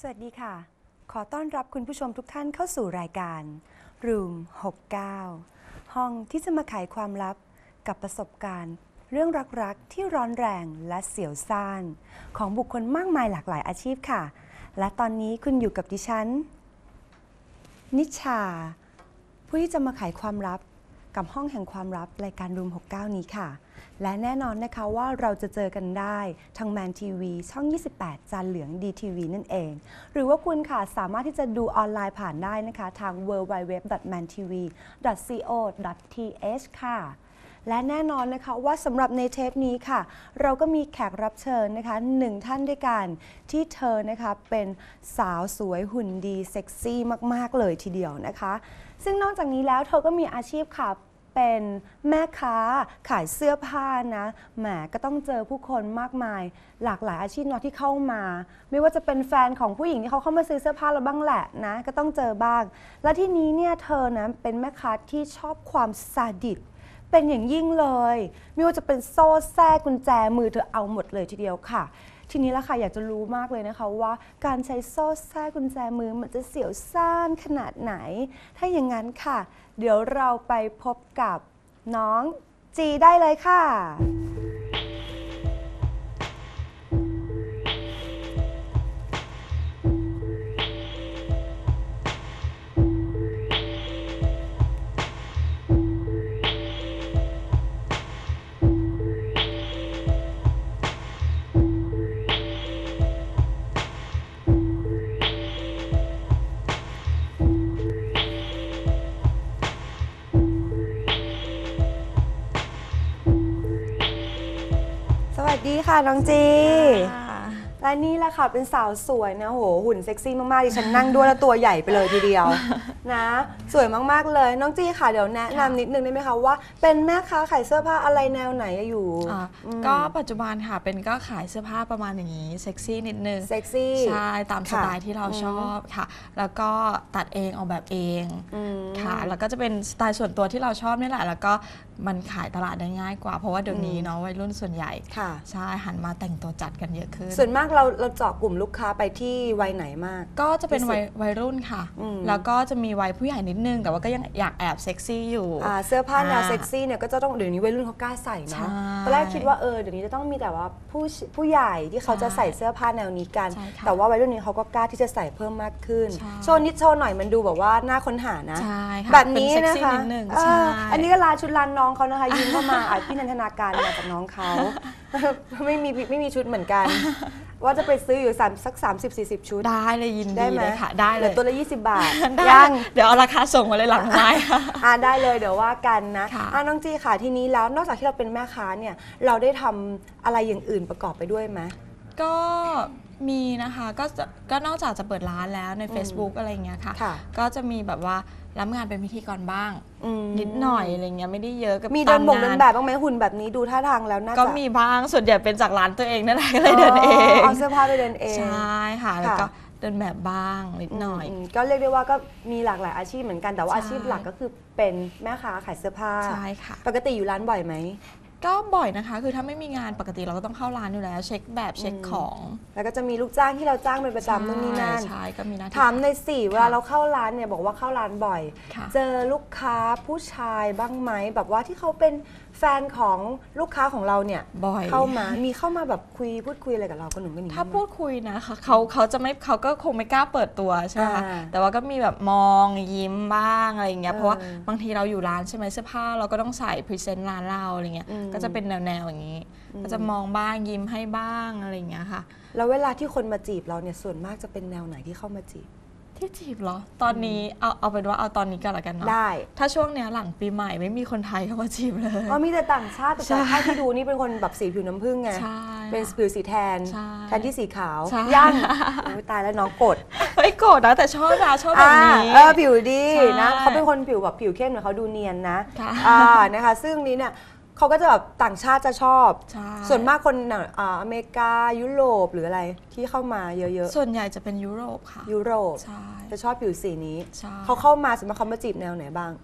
วัสดีค่ะขอต้อนรับคุณผู้ชมทุกท่านเข้าสู่รายการ Room 69 ห้องที่จะมาไขความลับกับประสบการณ์เรื่องรักๆที่ร้อนแรงและเสียวซ่านของบุคคลมากมายหลากหลายอาชีพค่ะและตอนนี้คุณอยู่กับดิฉันนิชาผู้ที่จะมาไขความลับกับห้องแห่งความลับรายการ Room 69 นี้ค่ะและแน่นอนนะคะว่าเราจะเจอกันได้ทางแมนทีวีช่อง 28 จานเหลือง DTV นั่นเองหรือว่าคุณค่ะสามารถที่จะดูออนไลน์ผ่านได้นะคะทาง www.mantv.co.th ค่ะและแน่นอนนะคะว่าสำหรับในเทปนี้ค่ะเราก็มีแขกรับเชิญนะคะ1ท่านด้วยกันที่เธอนะคะเป็นสาวสวยหุ่นดีเซ็กซี่มากๆเลยทีเดียวนะคะซึ่งนอกจากนี้แล้วเธอก็มีอาชีพค่ะเป็นแม่ค้าขายเสื้อผ้านะแหมก็ต้องเจอผู้คนมากมายหลากหลายอาชีพเนาะที่เข้ามาไม่ว่าจะเป็นแฟนของผู้หญิงที่เขาเข้ามาซื้อเสื้อผ้าเราบ้างแหละนะก็ต้องเจอบ้างและที่นี้เนี่ยเธอนะเป็นแม่ค้าที่ชอบความซาดิสเป็นอย่างยิ่งเลยไม่ว่าจะเป็นโซ่แส้กุญแจมือเธอเอาหมดเลยทีเดียวค่ะทีนี้ละค่ะอยากจะรู้มากเลยนะคะว่าการใช้โซ่แส้กุญแจมือมันจะเสียวซ่านขนาดไหนถ้าอย่างนั้นค่ะเดี๋ยวเราไปพบกับน้องจีได้เลยค่ะสวัสดีค่ะน้องจีและนี่แหละค่ะเป็นสาวสวยนะโหหุ่นเซ็กซี่มากๆดิฉันนั่งด้วยแล้วตัวใหญ่ไปเลยทีเดียวนะสวยมากๆเลยน้องจีค่ะเดี๋ยวแนะนำนิดนึงได้ไหมคะว่าเป็นแม่ค้าขายเสื้อผ้าอะไรแนวไหนอยู่ก็ปัจจุบันค่ะเป็นก็ขายเสื้อผ้าประมาณอย่างนี้เซ็กซี่นิดนึงเซ็กซี่ใช่ตามสไตล์ที่เราชอบค่ะแล้วก็ตัดเองออกแบบเองค่ะแล้วก็จะเป็นสไตล์ส่วนตัวที่เราชอบนี่แหละแล้วก็มันขายตลาดได้ง่ายกว่าเพราะว่าเดี๋ยวนี้เนาะวัยรุ่นส่วนใหญ่ใช่หันมาแต่งตัวจัดกันเยอะขึ้นส่วนมากเราเจาะกลุ่มลูกค้าไปที่วัยไหนมากก็จะเป็นวัยรุ่นค่ะแล้วก็จะมีวัยผู้ใหญ่นิดนึงแต่ว่าก็ยังอยากแอบเซ็กซี่อยู่เสื้อผ้าแนวเซ็กซี่เนี่ยก็จะต้องเดี๋ยวนี้วัยรุ่นเขากล้าใส่เนาะตอนแรกคิดว่าเดี๋ยวนี้จะต้องมีแต่ว่าผู้ใหญ่ที่เขาจะใส่เสื้อผ้าแนวนี้กันแต่ว่าวัยรุ่นนี้เขาก็กล้าที่จะใส่เพิ่มมากขึ้นโชว์นิดโชว์หน่อยมันดูแบบว่าน่าค้นหานะแบบนี้นะคะอันนี้ก็ชุดร้านน้องเขานะคะยืมเข้ามาพี่นันทนาการมาจากน้องเขาไม่มีชุดเหมือนกันว่าจะไปซื้ออยู่สัก 30-40 ชุดได้เลยยินดีเลยค่ะได้เลยตัวละ20 บาทยังเดี๋ยวเอาราคาส่งมาเลยหลังไม้ได้เลยเดี๋ยวว่ากันนะน้องจีค่ะทีนี้แล้วนอกจากที่เราเป็นแม่ค้าเนี่ยเราได้ทำอะไรอย่างอื่นประกอบไปด้วยไหมก็มีนะคะก็นอกจากจะเปิดร้านแล้วใน Facebook อะไรอย่างเงี้ยค่ะก็จะมีแบบว่ารับงานเป็นพิธีกรบ้างนิดหน่อยอะไรเงี้ยไม่ได้เยอะกับมีเดินเดินแบบบ้างไหมหุ่นแบบนี้ดูท่าทางแล้วน่าจะก็มีบ้างส่วนใหญ่เป็นจากร้านตัวเองนั่นแหละก็เลยเดินเองเอาเสื้อผ้าไปเดินเองใช่ค่ะแล้วก็เดินแบบบ้างนิดหน่อยก็เรียกได้ว่าก็มีหลากหลายอาชีพเหมือนกันแต่ว่าอาชีพหลักก็คือเป็นแม่ค้าขายเสื้อผ้าใช่ค่ะปกติอยู่ร้านบ่อยไหมก็บ่อยนะคะคือถ้าไม่มีงานปกติเราก็ต้องเข้าร้านอยู่แล้วเช็คแบบเช็คของแล้วก็จะมีลูกจ้างที่เราจ้างเป็นประจำนู่นนี่นั่นใช่ก็มีหน้าที่ถามในสี่เวลาเราเข้าร้านเนี่ยบอกว่าเข้าร้านบ่อยเจอลูกค้าผู้ชายบ้างไหมแบบว่าที่เขาเป็นแฟนของลูกค้าของเราเนี่ยบ่อยเข้ามาแบบพูดคุยอะไรกับเราก็หนุ่มกันถ้าพูดคุยนะคะเขาจะไม่เขาก็คงไม่กล้าเปิดตัวใช่ไหมคะแต่ว่าก็มีแบบมองยิ้มบ้างอะไรอย่างเงี้ยเพราะว่าบางทีเราอยู่ร้านใช่ไหมเสื้อผ้าเราก็ต้องใส่พรีเซนต์ร้านเราอะไรเงี้ยก็จะเป็นแนวอย่างนี้ก็จะมองบ้างยิ้มให้บ้างอะไรอย่างเงี้ยค่ะแล้วเวลาที่คนมาจีบเราเนี่ยส่วนมากจะเป็นแนวไหนที่เข้ามาจีบที่จีบเหรอตอนนี้เอาเป็นว่าเอาตอนนี้กันละกันเนาะได้ถ้าช่วงเนี้ยหลังปีใหม่ไม่มีคนไทยเข้ามาจีบเลยมีแต่ต่างชาติแต่ถ้าที่ดูนี่เป็นคนแบบสีผิวน้ำผึ้งไงเป็นผิวสีแทนที่สีขาวย่างตายแล้วน้องกดไม่โกรธนะแต่ชอบแบบนี้ผิวดีนะเขาเป็นคนผิวแบบผิวเข้มเหมือนเขาดูเนียนนะนะคะซึ่งนี้เนี่ยเขาก็จะแบบต่างชาติจะชอบส่วนมากคนอเมริกายุโรปหรืออะไรที่เข้ามาเยอะๆส่วนใหญ่จะเป็นยุโรปค่ะยุโรปจะชอบผิวสีนี้เขาเข้ามาสมมติเขามาจีบแนวไหนบ้าง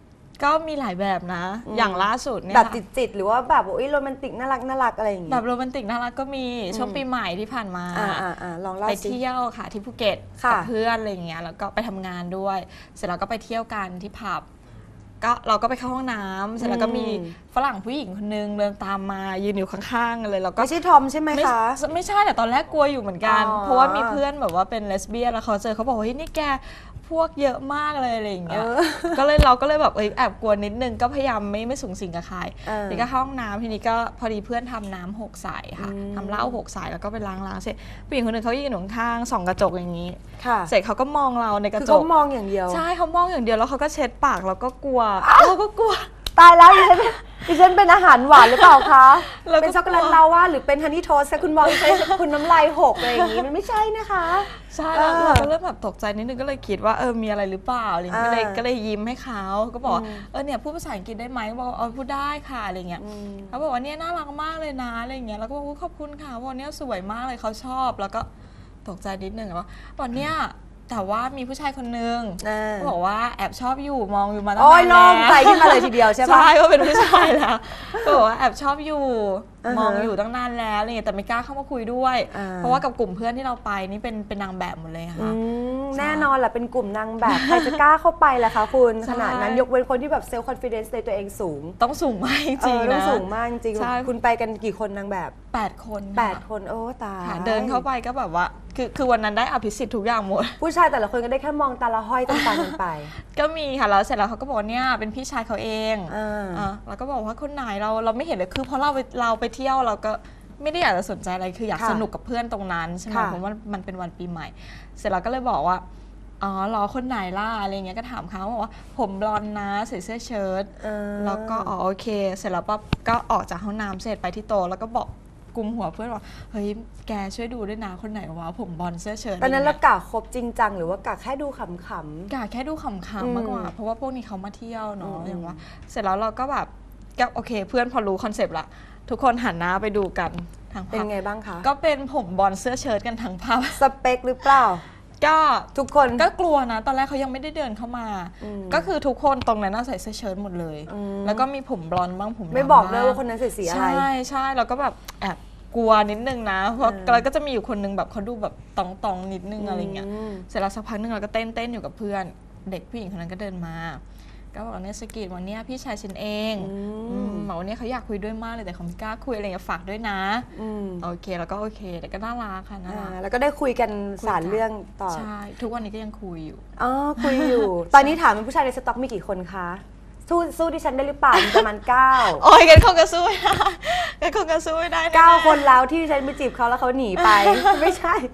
ก็มีหลายแบบนะ อย่างล่าสุดเนี่ยแบบจิตหรือว่าแบบโรแมนติกน่ารักอะไรอย่างงี้แบบโรแมนติกน่ารักก็มีช่วงปีใหม่ที่ผ่านมาลองเล่าไปเที่ยวค่ะที่ภูเก็ตกับเพื่อนอะไรอย่างเงี้ยแล้วก็ไปทำงานด้วยเสร็จแล้วก็ไปเที่ยวกันที่ผับก็เราก็ไปเข้าห้องน้ำเสร็จแล้วก็มีฝรั่งผู้หญิงคนนึงเดินตามมายืนอยู่ข้างๆเลยแล้วก็ไม่ใช่ทอมใช่ไหมคะไม่ใช่แต่ตอนแรกกลัวอยู่เหมือนกันเพราะว่ามีเพื่อนแบบว่าเป็นเลสเบี้ยนแล้วเขาเจอเขาบอกว่าเฮ้ยนี่แกพวกเยอะมากเลยอะไรอย่างเงี้ยเราก็เลยแบบแอบกลัวนิดนึงก็พยายามไม่สูงสิงกับใครนี่ก็เข้าห้องน้ำทีนี้ก็พอดีเพื่อนทำน้ำ6 ใสค่ะทำเหล้า6 ใสแล้วก็ไปล้างเสร็จผู้หญิงคนหนึ่งเขายืนอยู่ข้างส่องกระจกอย่างนี้เสร็จเขาก็มองเราในกระจกคือเขามองอย่างเดียวใช่เขามองอย่างเดียวแล้วเขาก็เช็ดปากเราก็กลัวตายแล้วดิฉันเป็นอาหารหวานหรือเปล่าคะเป็นช็อกโกแลตลาวาหรือเป็นฮันนี่โทสต์คุณมองใช้คุณน้ำลายหกอะไรอย่างนี้มันไม่ใช่นะคะใช่แล้วเราก็เริ่มแบบตกใจนิดนึงก็เลยคิดว่ามีอะไรหรือเปล่าอะไรก็เลยยิ้มให้เขาก็บอกเนี่ยพูดภาษาอังกฤษได้ไหมบอกพูดได้ค่ะอะไรเงี้ยเขาบอกว่าเนี่ยน่ารักมากเลยนะอะไรเงี้ยแล้วก็บอกขอบคุณค่ะวันนี้สวยมากเลยเขาชอบแล้วก็ตกใจนิดนึงว่าวันเนี้ยแต่ว่ามีผู้ชายคนนึงบอกว่าแอบชอบอยู่มองอยู่มาตั้งนานแล้วโอ้ยลงใจขึ้นมาเลยทีเดียวใช่ปะใช่ก็เป็นผู้ชายแล้วบอกว่าแอบชอบอยู่มองอยู่ตั้งนานแล้วอะไรเงี้ยแต่ไม่กล้าเข้ามาคุยด้วยเพราะว่ากับกลุ่มเพื่อนที่เราไปนี่เป็นนางแบบหมดเลยค่ะแน่นอนแหละเป็นกลุ่มนางแบบใครจะกล้าเข้าไปล่ะคะคุณขนาดนั้นยกเว้นคนที่แบบเซลฟ์คอนฟิเดนซ์ในตัวเองสูงต้องสูงมากจริงๆนะต้องสูงมากจริงคุณไปกันกี่คนนางแบบ 8 คนโอ้ตายเดินเข้าไปก็แบบว่าคือวันนั้นได้อภิสิทธิ์ทุกอย่างหมดผู้ชายแต่ละคนก็ได้แค่มองตาละห้อยต่างๆกันไปก็มีค่ะแล้วเสร็จแล้วเขาก็บอกเนี่ยเป็นพี่ชายเขาเองเราก็บอกว่าคนไหนเราไม่เห็นเลยคือเพราะเราไปเที่ยวเราก็ไม่ได้อยากจะสนใจอะไรคืออยากสนุกกับเพื่อนตรงนั้นใช่ไหมเพราะว่ามันเป็นวันปีใหม่เสร็จแล้วก็เลยบอกว่าอ๋อรอคนไหนล่ะอะไรเงี้ยก็ถามเขาบอกว่าผมบลอนด์นะใส่เสื้อเชิ้ตแล้วก็โอเคเสร็จแล้วปั๊บก็ออกจากห้องน้ำเสร็จไปที่โต๊ะแล้วก็บอกกุมหัวเพื่อนว่าเฮ้ยแกช่วยดูด้วยนะคนไหนวะผมบอลเสื้อเชิ้ตตอนนั้นเรากะคบจริงจังหรือว่ากะแค่ดูขำๆกะแค่ดูขำๆมากกว่าเพราะว่าพวกนี้เขามาเที่ยวเนาะอย่างว่าเสร็จแล้วเราก็แบบก็โอเคเพื่อนพอรู้คอนเซปต์ละทุกคนหันหน้าไปดูกันทางภาพเป็นไงบ้างคะก็เป็นผมบอลเสื้อเชิ้ตกันทั้งภาพสเปคหรือเปล่าก็ทุกคนก็กลัวนะตอนแรกเขายังไม่ได้เดินเข้ามาก็คือทุกคนตรงนั้นใส่เสื้อเชิ้ตหมดเลยแล้วก็มีผมบลอนด์บ้างผมไม่บอกเลยว่าคนนั้นใส่สีอะไรใช่แล้วก็แบบแอบกลัวนิดนึงนะเพราะเราก็จะมีอยู่คนนึงแบบเขาดูแบบตองนิดนึงอะไรเงี้ยเสร็จแล้วสักพักนึงเราก็เต้นอยู่กับเพื่อนเด็กผู้หญิงคนนั้นก็เดินมาก็บอกเนี่ยสกิดวันนี้พี่ชายฉันเองบอกวันนี้เขาอยากคุยด้วยมากเลยแต่เขาไม่กล้าคุยอะไรฝากด้วยนะโอเคแล้วก็โอเคแต่ก็น่ารักค่ะนะแล้วก็ได้คุยกันสารเรื่องต่อใช่ทุกวันนี้ก็ยังคุยอยู่คุยอยู่ ตอนนี้ถามเป็นผู้ชายในสต็อกมีกี่คนคะสู้ดิฉันได้หรือเปล่าประมาณ9 โอ้ยกันเขาก็สู้ไม่ได้กันเขาก็สู้ไม่ได้ 9 คนแล้วที่ดิฉันไปจีบเขาแล้วเขาหนีไปไม่ใช่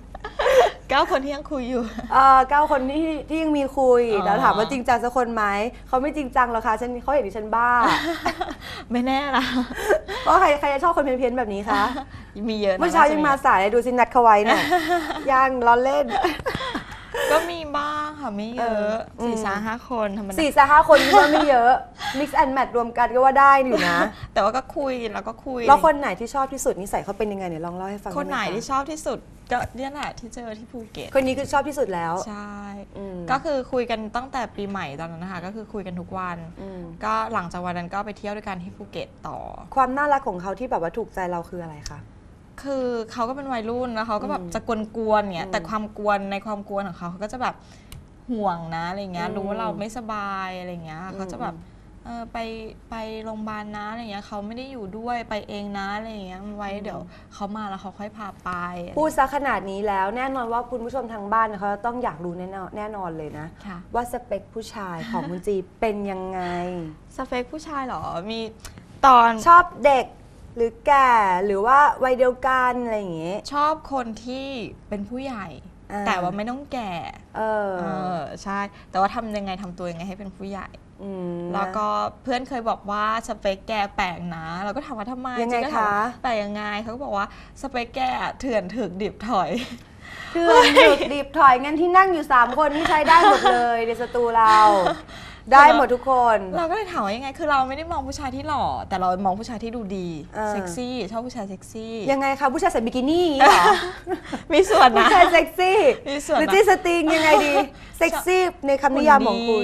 9 คนที่ยังคุยอยู่ 9 คนที่ยังมีคุยแล้วถามว่าจริงจังสักคนไหมเขาไม่จริงจังหรอกค่ะเขาเห็นดิฉันบ้าไม่แน่นะเพราะใครจะชอบคนเพี้ยนๆแบบนี้คะมีเยอะเมื่อเช้ายังมาสายดูสินัดเขาไว้เนี่ยยังล้อเล่นก็มีบ้างค่ะไม่เยอะ4-5 คนธรรมดา 4-5 คนก็ไม่เยอะ mix and match รวมกันก็ว่าได้อยู่นะแต่ว่าก็คุยแล้วก็คุยแล้วคนไหนที่ชอบที่สุดนิสัยเขาเป็นยังไงเนี่ยลองเล่าให้ฟังคนไหนที่ชอบที่สุดก็เนี่ยแหละที่เจอที่ภูเก็ตคนนี้คือชอบที่สุดแล้วใช่ก็คือคุยกันตั้งแต่ปีใหม่ตอนนั้นนะคะก็คือคุยกันทุกวันก็หลังจากวันนั้นก็ไปเที่ยวด้วยกันที่ภูเก็ตต่อความน่ารักของเขาที่แบบว่าถูกใจเราคืออะไรคะคือเขาก็เป็นวัยรุ่นแล้วเขาก็แบบจะกวนๆเนี่ยแต่ความกวนในความกวนของเขาก็จะแบบห่วงนะอะไรเงี้ยรู้ว่าเราไม่สบายอะไรเงี้ยเขาจะแบบไปโรงพยาบาลนะอะไรเงี้ยเขาไม่ได้อยู่ด้วยไปเองนะอะไรเงี้ยไว้เดี๋ยวเขามาแล้วเขาค่อยพาไปพูดซะขนาดนี้แล้วแน่นอนว่าคุณผู้ชมทางบ้านเขาต้องอยากรู้แน่นอนเลยนะว่าสเปคผู้ชายของคุณจีเป็นยังไงสเปคผู้ชายเหรอมีตอนชอบเด็กหรือแก่หรือว่าวัยเดียวกันอะไรอย่างเงี้ยชอบคนที่เป็นผู้ใหญ่แต่ว่าไม่ต้องแก่ใช่แต่ว่าทำยังไงทำตัวยังไงให้เป็นผู้ใหญ่แล้วก็เพื่อนเคยบอกว่าสเปคแกแปลกนะเราก็ถามว่าทำไมยังไงคะแต่ยังไงเขาก็บอกว่าสเปคแกเถื่อนถึกดิบถอยเถื่อนถึกดิบถอยงั้นที่นั่งอยู่3 คนที่ใช้ได้หมดเลยในสตูเราได้หมดทุกคนเราก็เลยถามว่ายังไงคือเราไม่ได้มองผู้ชายที่หล่อแต่เรามองผู้ชายที่ดูดีเซ็กซี่ชอบผู้ชายเซ็กซี่ยังไงคะผู้ชายใส่บิกินี่เหรอมีส่วนนะผู้ชายเซ็กซี่หรือจีสติงยังไงดีเซ็กซี่ในคำนิยามของคุณ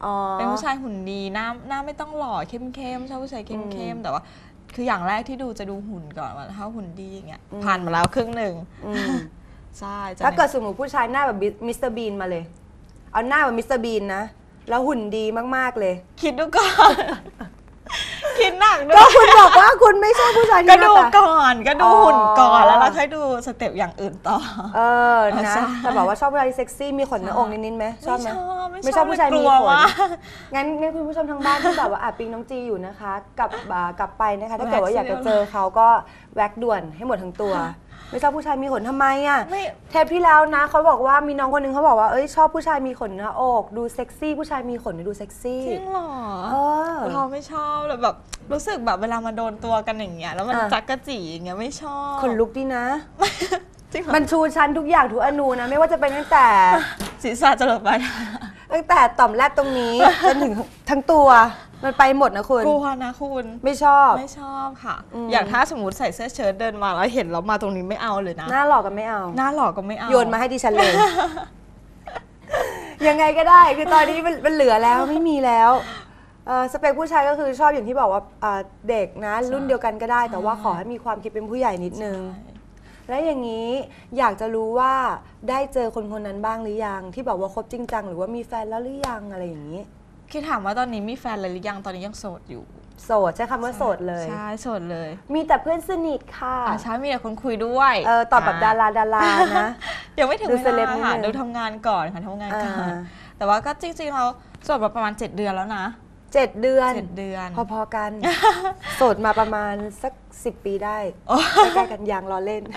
เป็นผู้ชายหุ่นดีหน้าไม่ต้องหล่อเข้มๆชอบผู้ชายเข้มๆแต่ว่าคืออย่างแรกที่ดูจะดูหุ่นก่อนว่าถ้าหุ่นดีอย่างเงี้ยผ่านมาแล้วครึ่งหนึ่งใช่ถ้าเกิดสมมติผู้ชายหน้าแบบมิสเตอร์บีนมาเลยเอาหน้าแบบมิสเตอร์บีนนะแล้วหุ่นดีมากๆเลยคิดดูก่อน คิดหนักด้วยก็คุณบอกว่าคุณไม่ชอบผู้ชายที่หน้าตาก็ดูก่อนก็ดูหุ่นก่อนแล้วเราค่อยดูสเต็ปอย่างอื่นต่อนะแต่บอกว่าชอบผู้ชายที่เซ็กซี่มีขนหน้าอกนิดๆไหมชอบไหมไม่ชอบผู้ชายมีขนงั้นคุณผู้ชมทางบ้านที่แบบว่าปิงน้องจีอยู่นะคะกลับไปนะคะถ้าเกิดว่าอยากจะเจอเขาก็แว็กด่วนให้หมดทั้งตัวไม่ชอบผู้ชายมีขนทำไมอ่ะเทปที่แล้วนะเขาบอกว่ามีน้องคนนึงเขาบอกว่าชอบผู้ชายมีขนหน้าอกดูเซ็กซี่ผู้ชายมีขนดูเซ็กซี่จริงเหรอเราไม่ชอบเลยแบบรู้สึกแบบเวลามาโดนตัวกันอย่างเงี้ยแล้วมันจักกะจีอย่างเงี้ยไม่ชอบขนลุกดีนะมันชูชั้นทุกอย่างทุกอนูนะไม่ว่าจะเป็นตั้งแต่ศีรษะจรดไปตั้งแต่ต่อมแรกตรงนี้จนถึงทั้งตัวมันไปหมดนะคุณกลัวนะคุณไม่ชอบค่ะอย่างถ้าสมมติใส่เสื้อเชิ้ตเดินมาแล้วเห็นเรามาตรงนี้ไม่เอาเลยนะหน้าหลอกก็ไม่เอาหน้าหลอกก็ไม่เอาโยนมาให้ดิฉันเลยยังไงก็ได้คือตอนนี้มันเหลือแล้วไม่มีแล้วสเปคผู้ชายก็คือชอบอย่างที่บอกว่าเด็กนะรุ่นเดียวกันก็ได้แต่ว่าขอให้มีความคิดเป็นผู้ใหญ่นิดนึงและอย่างนี้อยากจะรู้ว่าได้เจอคนคนนั้นบ้างหรือยังที่บอกว่าคบจริงจังหรือว่ามีแฟนแล้วหรือยังอะไรอย่างนี้คือถามว่าตอนนี้มีแฟนเลยหรือยังตอนนี้ยังโสดอยู่โสดใช้คำว่าโสดเลยใช่โสดเลยมีแต่เพื่อนสนิทค่ะใช่มีแต่คนคุยด้วยตอบแบบดารานะยังไม่ถึงเวลาค่ะดูทำงานก่อนค่ะทำงานก่อนแต่ว่าก็จริงๆเราโสดมาประมาณ7 เดือนแล้วนะ 7 เดือนพอๆกันโสดมาประมาณสัก10 ปีได้ใกล้ๆกันยังรอเล่น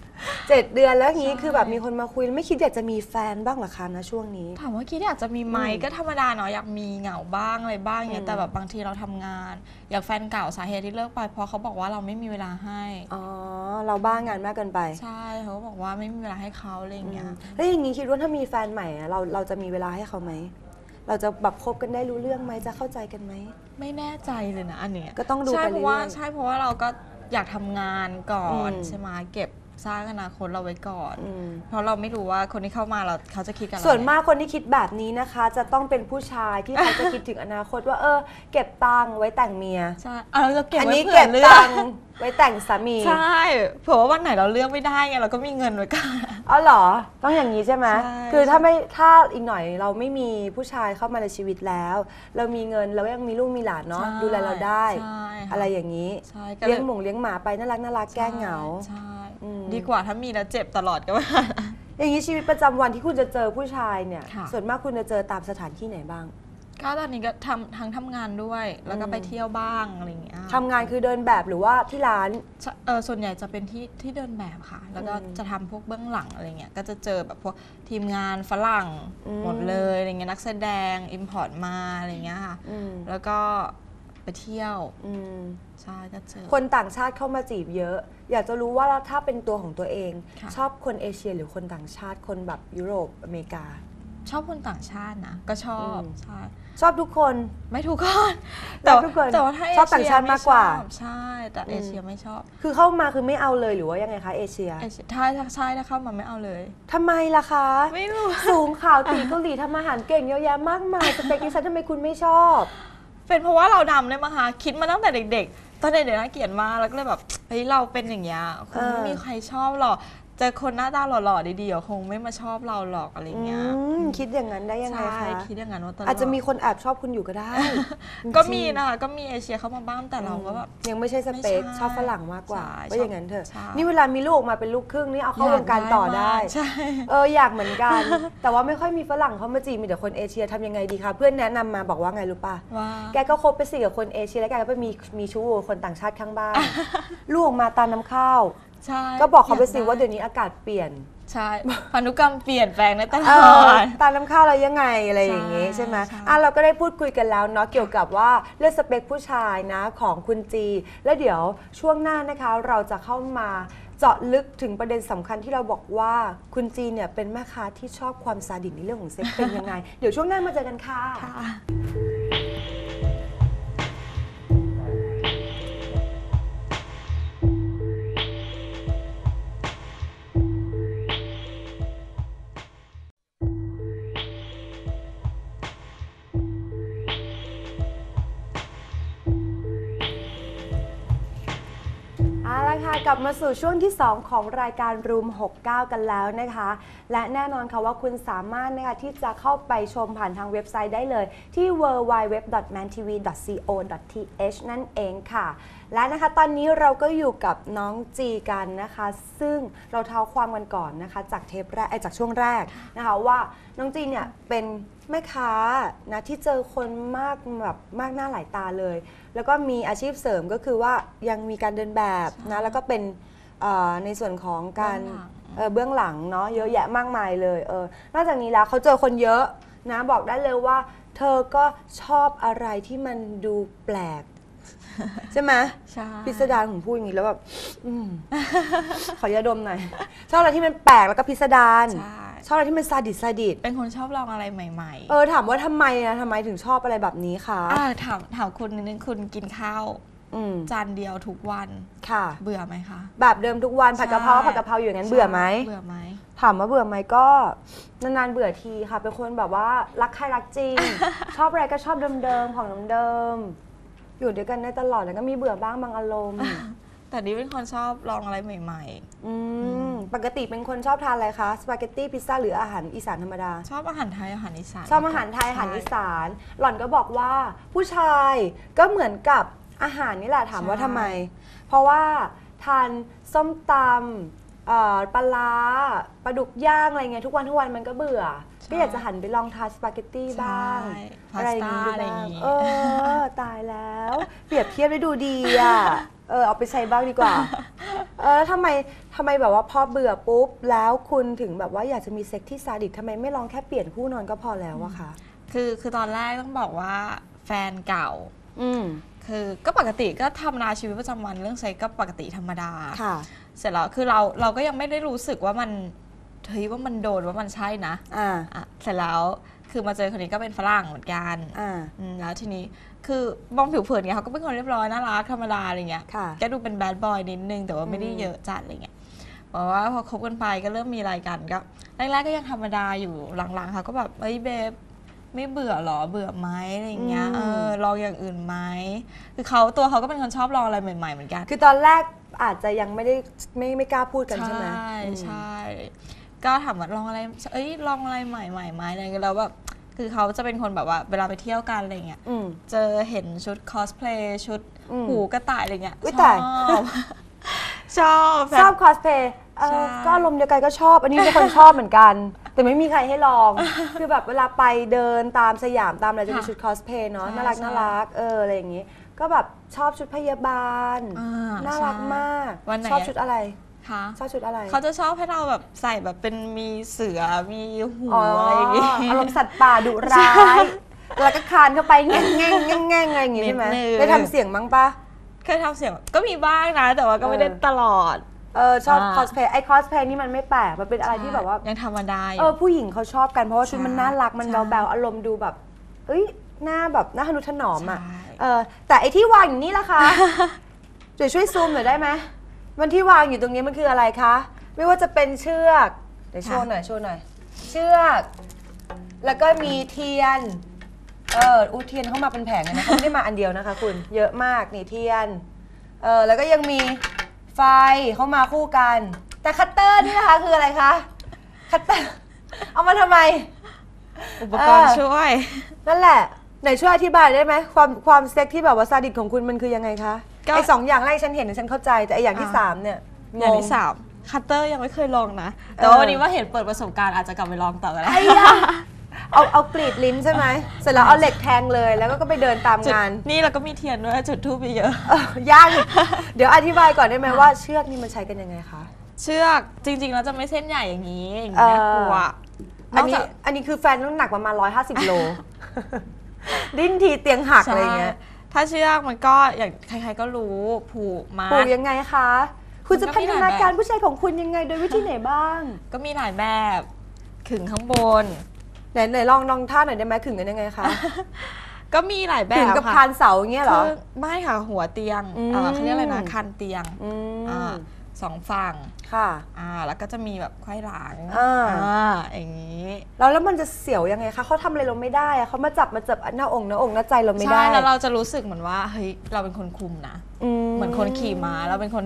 7 เดือนแล้วงี้คือแบบมีคนมาคุยไม่คิดอยากจะมีแฟนบ้างหรอคะนะช่วงนี้ถามว่าคิดอยากจะมีไหมก็ธรรมดาเนาะอยากมีเหงาบ้างอะไรบ้างเนี่ยแต่แบบบางทีเราทำงานอย่างแฟนเก่าสาเหตุที่เลิกไปเพราะเขาบอกว่าเราไม่มีเวลาให้เราบ้างานมากเกินไปใช่เขาบอกว่าไม่มีเวลาให้เขาอะไรอย่างเงี้ยแล้วอย่างงี้คิดว่าถ้ามีแฟนใหม่เราจะมีเวลาให้เขาไหมเราจะแบบคบกันได้รู้เรื่องไหมจะเข้าใจกันไหมไม่แน่ใจเลยนะอันเนี้ยก็ต้องดูไปเรื่อยๆใช่เพราะว่าเราก็อยากทำงานก่อนใช่ไหมเก็บสร้างอนาคตเราไว้ก่อนเพราะเราไม่รู้ว่าคนที่เข้ามาเขาจะคิดกันส่วนมากคนที่คิดแบบนี้นะคะจะต้องเป็นผู้ชายที่เขาจะคิดถึงอนาคตว่าเก็บตังค์ไว้แต่งเมียใช่เราจะเก็บไว้เผื่อเลือกไว้แต่งสามีใช่เผื่อว่าวันไหนเราเลือกไม่ได้ไงเราก็มีเงินไว้ก่อนเหรอต้องอย่างนี้ใช่ไหมคือถ้าอีกหน่อยเราไม่มีผู้ชายเข้ามาในชีวิตแล้วเรามีเงินเรายังมีลูกมีหลานเนาะดูแลเราได้อะไรอย่างนี้เลี้ยงหมาไปน่ารักแก้เหงาดีกว่าถ้ามีแล้วเจ็บตลอดก็ว่าอย่างนี้ชีวิตประจำวันที่คุณจะเจอผู้ชายเนี่ยส่วนมากคุณจะเจอตามสถานที่ไหนบ้างก็ตอนนี้ก็ทั้งทำงานด้วยแล้วก็ไปเที่ยวบ้างอะไรอย่างเงี้ยทำงานคือเดินแบบหรือว่าที่ร้านส่วนใหญ่จะเป็นที่เดินแบบค่ะแล้วก็จะทำพวกเบื้องหลังอะไรเงี้ยก็จะเจอแบบพวกทีมงานฝรั่งหมดเลยอะไรเงี้ยนักแสดงอิมพอร์ตมาอะไรเงี้ยค่ะแล้วก็ไปเที่ยวใช่ก็เจอคนต่างชาติเข้ามาจีบเยอะอยากจะรู้ว่าถ้าเป็นตัวของตัวเองชอบคนเอเชียหรือคนต่างชาติคนแบบยุโรปอเมริกาชอบคนต่างชาตินะก็ชอบใช่ชอบทุกคนไม่ทุกคนแต่ว่าถ้าชอบต่างชาติมากกว่าใช่แต่เอเชียไม่ชอบคือเข้ามาคือไม่เอาเลยหรือว่ายังไงคะเอเชียใช่ถ้าเข้ามาไม่เอาเลยทำไมล่ะคะไม่รู้สูงขาวตีเกาหลีทำอาหารเก่งเยอะแยะมากมายสเปคดิฉันทำไมคุณไม่ชอบเป็นเพราะว่าเราดำเลยมั้งคะคิดมาตั้งแต่เด็กๆตอนเด็กๆน่าเกลียดมากแล้วก็เลยแบบเฮ้ยเราเป็นอย่างเงี้ยคงไม่มีใครชอบหรอกเจอคนหน้าตาหล่อๆดีๆคงไม่มาชอบเราหรอกอะไรเงี้ยคิดอย่างนั้นได้ยังไงคะคิดอย่างนั้นว่าตอนอาจจะมีคนแอบชอบคุณอยู่ก็ได้ก็มีนะคะก็มีเอเชียเข้ามาบ้างแต่เราก็แบบยังไม่ใช่สเปคชอบฝรั่งมากกว่าว่าอย่างนั้นเถอะนี่เวลามีลูกมาเป็นลูกครึ่งนี่เอาเข้าวงการต่อได้อยากเหมือนกันแต่ว่าไม่ค่อยมีฝรั่งเขามาจีบมีแต่คนเอเชียทำยังไงดีคะเพื่อนแนะนำมาบอกว่าไงรู้ป่ะแกก็คบไปสิกับคนเอเชียแล้วแกก็ไปมีชู้คนต่างชาติข้างบ้านลูกมาตามน้ำข้าวก็บอกเขาไปสิว่าเดี๋ยวนี้อากาศเปลี่ยนใช่พันธุกรรมเปลี่ยนแปลงในตลอดตาน้ำข้าวเรายังไงอะไรอย่างงี้ใช่ไหมเราก็ได้พูดคุยกันแล้วเนาะเกี่ยวกับว่าเรื่องสเปคผู้ชายนะของคุณจีแล้วเดี๋ยวช่วงหน้านะคะเราจะเข้ามาเจาะลึกถึงประเด็นสำคัญที่เราบอกว่าคุณจีเนี่ยเป็นแม่ค้าที่ชอบความซาดิสในเรื่องของเซ็กเป็นยังไงเดี๋ยวช่วงหน้ามาเจอกันค่ะละค่ะกลับมาสู่ช่วงที่ 2 ของรายการรูม69 กันแล้วนะคะและแน่นอนค่ะว่าคุณสามารถนะคะที่จะเข้าไปชมผ่านทางเว็บไซต์ได้เลยที่ www.mantv.co.th นั่นเองค่ะและนะคะตอนนี้เราก็อยู่กับน้องจีกันนะคะซึ่งเราเท้าความกันก่อนนะคะจากเทปแรกจากช่วงแรกนะคะว่าน้องจีเนี่ยเป็นแม่ค้านะที่เจอคนมากแบบมากหน้าหลายตาเลยแล้วก็มีอาชีพเสริมก็คือว่ายังมีการเดินแบบนะแล้วก็เป็นในส่วนของการเบื้องหลังเนาะเยอะแยะมากมายเลยนอกจากนี้แล้วเขาเจอคนเยอะนะบอกได้เลยว่าเธอก็ชอบอะไรที่มันดูแปลกใช่ไหมใช่พิสดารผมพูดอย่างนี้แล้วแบบขอยาดมหน่อยชอบอะไรที่มันแปลกแล้วก็พิสดารชอบอะไรที่มันซาดิสเป็นคนชอบลองอะไรใหม่ๆถามว่าทำไมถึงชอบอะไรแบบนี้คะถามคุณนิดนึงคุณกินข้าวจานเดียวทุกวันค่ะเบื่อไหมคะแบบเดิมทุกวันผัดกะเพราอยู่อย่างนั้นเบื่อไหมถามว่าเบื่อไหมก็นานๆเบื่อทีค่ะเป็นคนแบบว่ารักใครรักจริง ชอบอะไรก็ชอบเดิมๆของเดิมอยู่ด้วยกันได้ตลอดแล้วก็มีเบื่อบ้างบางอารมณ์แต่นี่เป็นคนชอบลองอะไรใหม่ๆปกติเป็นคนชอบทานอะไรคะสปาเกตตี้พิซซ่าหรืออาหารอีสานธรรมดาชอบอาหารไทยอาหารอีสานชอบอาหารไทยอาหารอีสานหล่อนก็บอกว่าผู้ชายก็เหมือนกับอาหารนี่แหละถามว่าทำไมเพราะว่าทานส้มตำปลาร้าปลาดุกย่างอะไรเงี้ยทุกวันมันก็เบื่อก็อยากจะหันไปลองทานสปาเกตตี้บ้างอะไรอย่างงี้ตายแล้วเปรียบเทียบได้ดูดีอ่ะเอาไปใช้บ้างดีกว่าทำไมแบบว่าพอเบื่อปุ๊บแล้วคุณถึงแบบว่าอยากจะมีเซ็กที่ซาดิสทำไมไม่ลองแค่เปลี่ยนคู่นอนก็พอแล้วอะคะคือตอนแรกต้องบอกว่าแฟนเก่าคือก็ปกติก็ทำนาชีวิตประจำวันเรื่องเซ็กก็ปกติธรรมดาเสร็จแล้วคือเราก็ยังไม่ได้รู้สึกว่ามันว่ามันโดนว่ามันใช่นะเสร็จแล้วคือมาเจอคนนี้ก็เป็นฝรั่งเหมือนกันแล้วทีนี้คือมองผิวเผินเนี่ยเขาก็เป็นคนเรียบร้อยน่ารักธรรมดาอะไรเงี้ยก็ดูเป็นแบดบอยนิดนึงแต่ว่าไม่ได้เยอะจัดอะไรเงี้ยบอกว่าพอคบกันไปก็เริ่มมีอะไรกันก็แรกๆก็ยังธรรมดาอยู่หลังๆเขาก็แบบเบฟไม่เบื่อหรอเบื่อไหมอะไรเงี้ยลองอย่างอื่นไหมคือตัวเขาก็เป็นคนชอบลองอะไรใหม่ๆเหมือนกันคือตอนแรกอาจจะยังไม่กล้าพูดกันใช่ไหมใช่ก็ถามว่าลองอะไรลองอะไรใหม่ไหมอะไรเงี้ยแล้วแบบคือเขาจะเป็นคนแบบว่าเวลาไปเที่ยวกันอะไรเงี้ยเจอเห็นชุดคอสเพลย์ชุดหูกระต่ายอะไรเงี้ยชอบคอสเพลย์ก็อารมณ์เดียวกันก็ชอบอันนี้เป็นคนชอบเหมือนกันแต่ไม่มีใครให้ลองคือแบบเวลาไปเดินตามสยามตามอะไรจะมีชุดคอสเพลย์เนาะน่ารักอะไรอย่างงี้ก็แบบชอบชุดพยาบาลน่ารักมากชอบชุดอะไรชอบชุดอะไรเขาจะชอบให้เราแบบใส่แบบเป็นมีเสือมีหูอะไรอย่างงี้อารมณ์สัตว์ป่าดุร้ายแล้วก็คานเข้าไปแง่งอะไรอย่างงี้ใช่ไหมได้ทำเสียงมั้งปะเคยทำเสียงก็มีบ้างนะแต่ว่าก็ไม่ได้ตลอดชอบคอสเพลย์คอสเพลย์นี่มันไม่แปลกมันเป็นอะไรที่แบบว่ายังธรรมดาผู้หญิงเขาชอบกันเพราะว่าชุดมันน่ารักมันแบวๆอารมณ์ดูแบบหน้าแบบหน้าทะนุถนอมอ่ะแต่ไอที่วางอยู่นี่ล่ะคะช่วยซูมหน่อยได้ไหมมันที่วางอยู่ตรงนี้มันคืออะไรคะไม่ว่าจะเป็นเชือกเดี๋ยวโชว์หน่อยเชือกแล้วก็มีเทียนเทียนเข้ามาเป็นแผงนะเขาไม่ได้มาอันเดียวนะคะคุณเยอะมากนี่เทียนแล้วก็ยังมีไฟเข้ามาคู่กันแต่คัตเตอร์นี่นะคะคืออะไรคะคัตเตอร์เอามาทำไมอุปกรณ์ช่วยนั่นแหละไหนช่วยอธิบายได้ไหมความเซ็กที่แบบว่าซาดิสของคุณมันคือยังไงคะไอ้2 อย่างแรกฉันเห็นฉันเข้าใจแต่ไอ้อย่างที่3เนี่ยอย่างที่3คัตเตอร์ยังไม่เคยลองนะแต่ว่าวันนี้ว่าเห็นเปิดประสบการณ์อาจจะกลับไปลองต่อกันเอากรีดลิ้นใช่ไหมเสร็จแล้วเอาเหล็กแทงเลยแล้วก็ไปเดินตามงานนี่เราก็มีเทียนด้วยจุดธูปไปเยอะยังเดี๋ยวอธิบายก่อนได้ไหมว่าเชือกนี่มันใช้กันยังไงคะเชือกจริงๆแล้วจะไม่เส้นใหญ่อย่างนี้น่ากลัวอันนี้คือแฟนต้องหนักประมาณ150 โลดิ้นทีเตียงหักอะไรเงี้ยถ้าเชือกมันก็อย่างใครๆก็รู้ผูกยังไงคะคุณจะพัฒนาการผู้ชายของคุณยังไงโดยวิธีไหนบ้างก็มีหลายแบบขึงข้างบนไหนลองท่าหน่อยได้ไหมขึงกันยังไงคะก็มีหลายแบบค่ะขึงกับคานเสาอย่างเงี้ยเหรอไม่ค่ะหัวเตียงเขาเรียกอะไรนะคันเตียง2 ฝั่งค่ะแล้วก็จะมีแบบไขว้หลังอย่างนี้แล้วมันจะเสียวยังไงคะเขาทำอะไรเราไม่ได้เขามาจับหน้าอกหน้าใจเราไม่ได้ใช่แล้วเราจะรู้สึกเหมือนว่าเฮ้ยเราเป็นคนคุมนะเหมือนคนขี่ม้าเราเป็นคน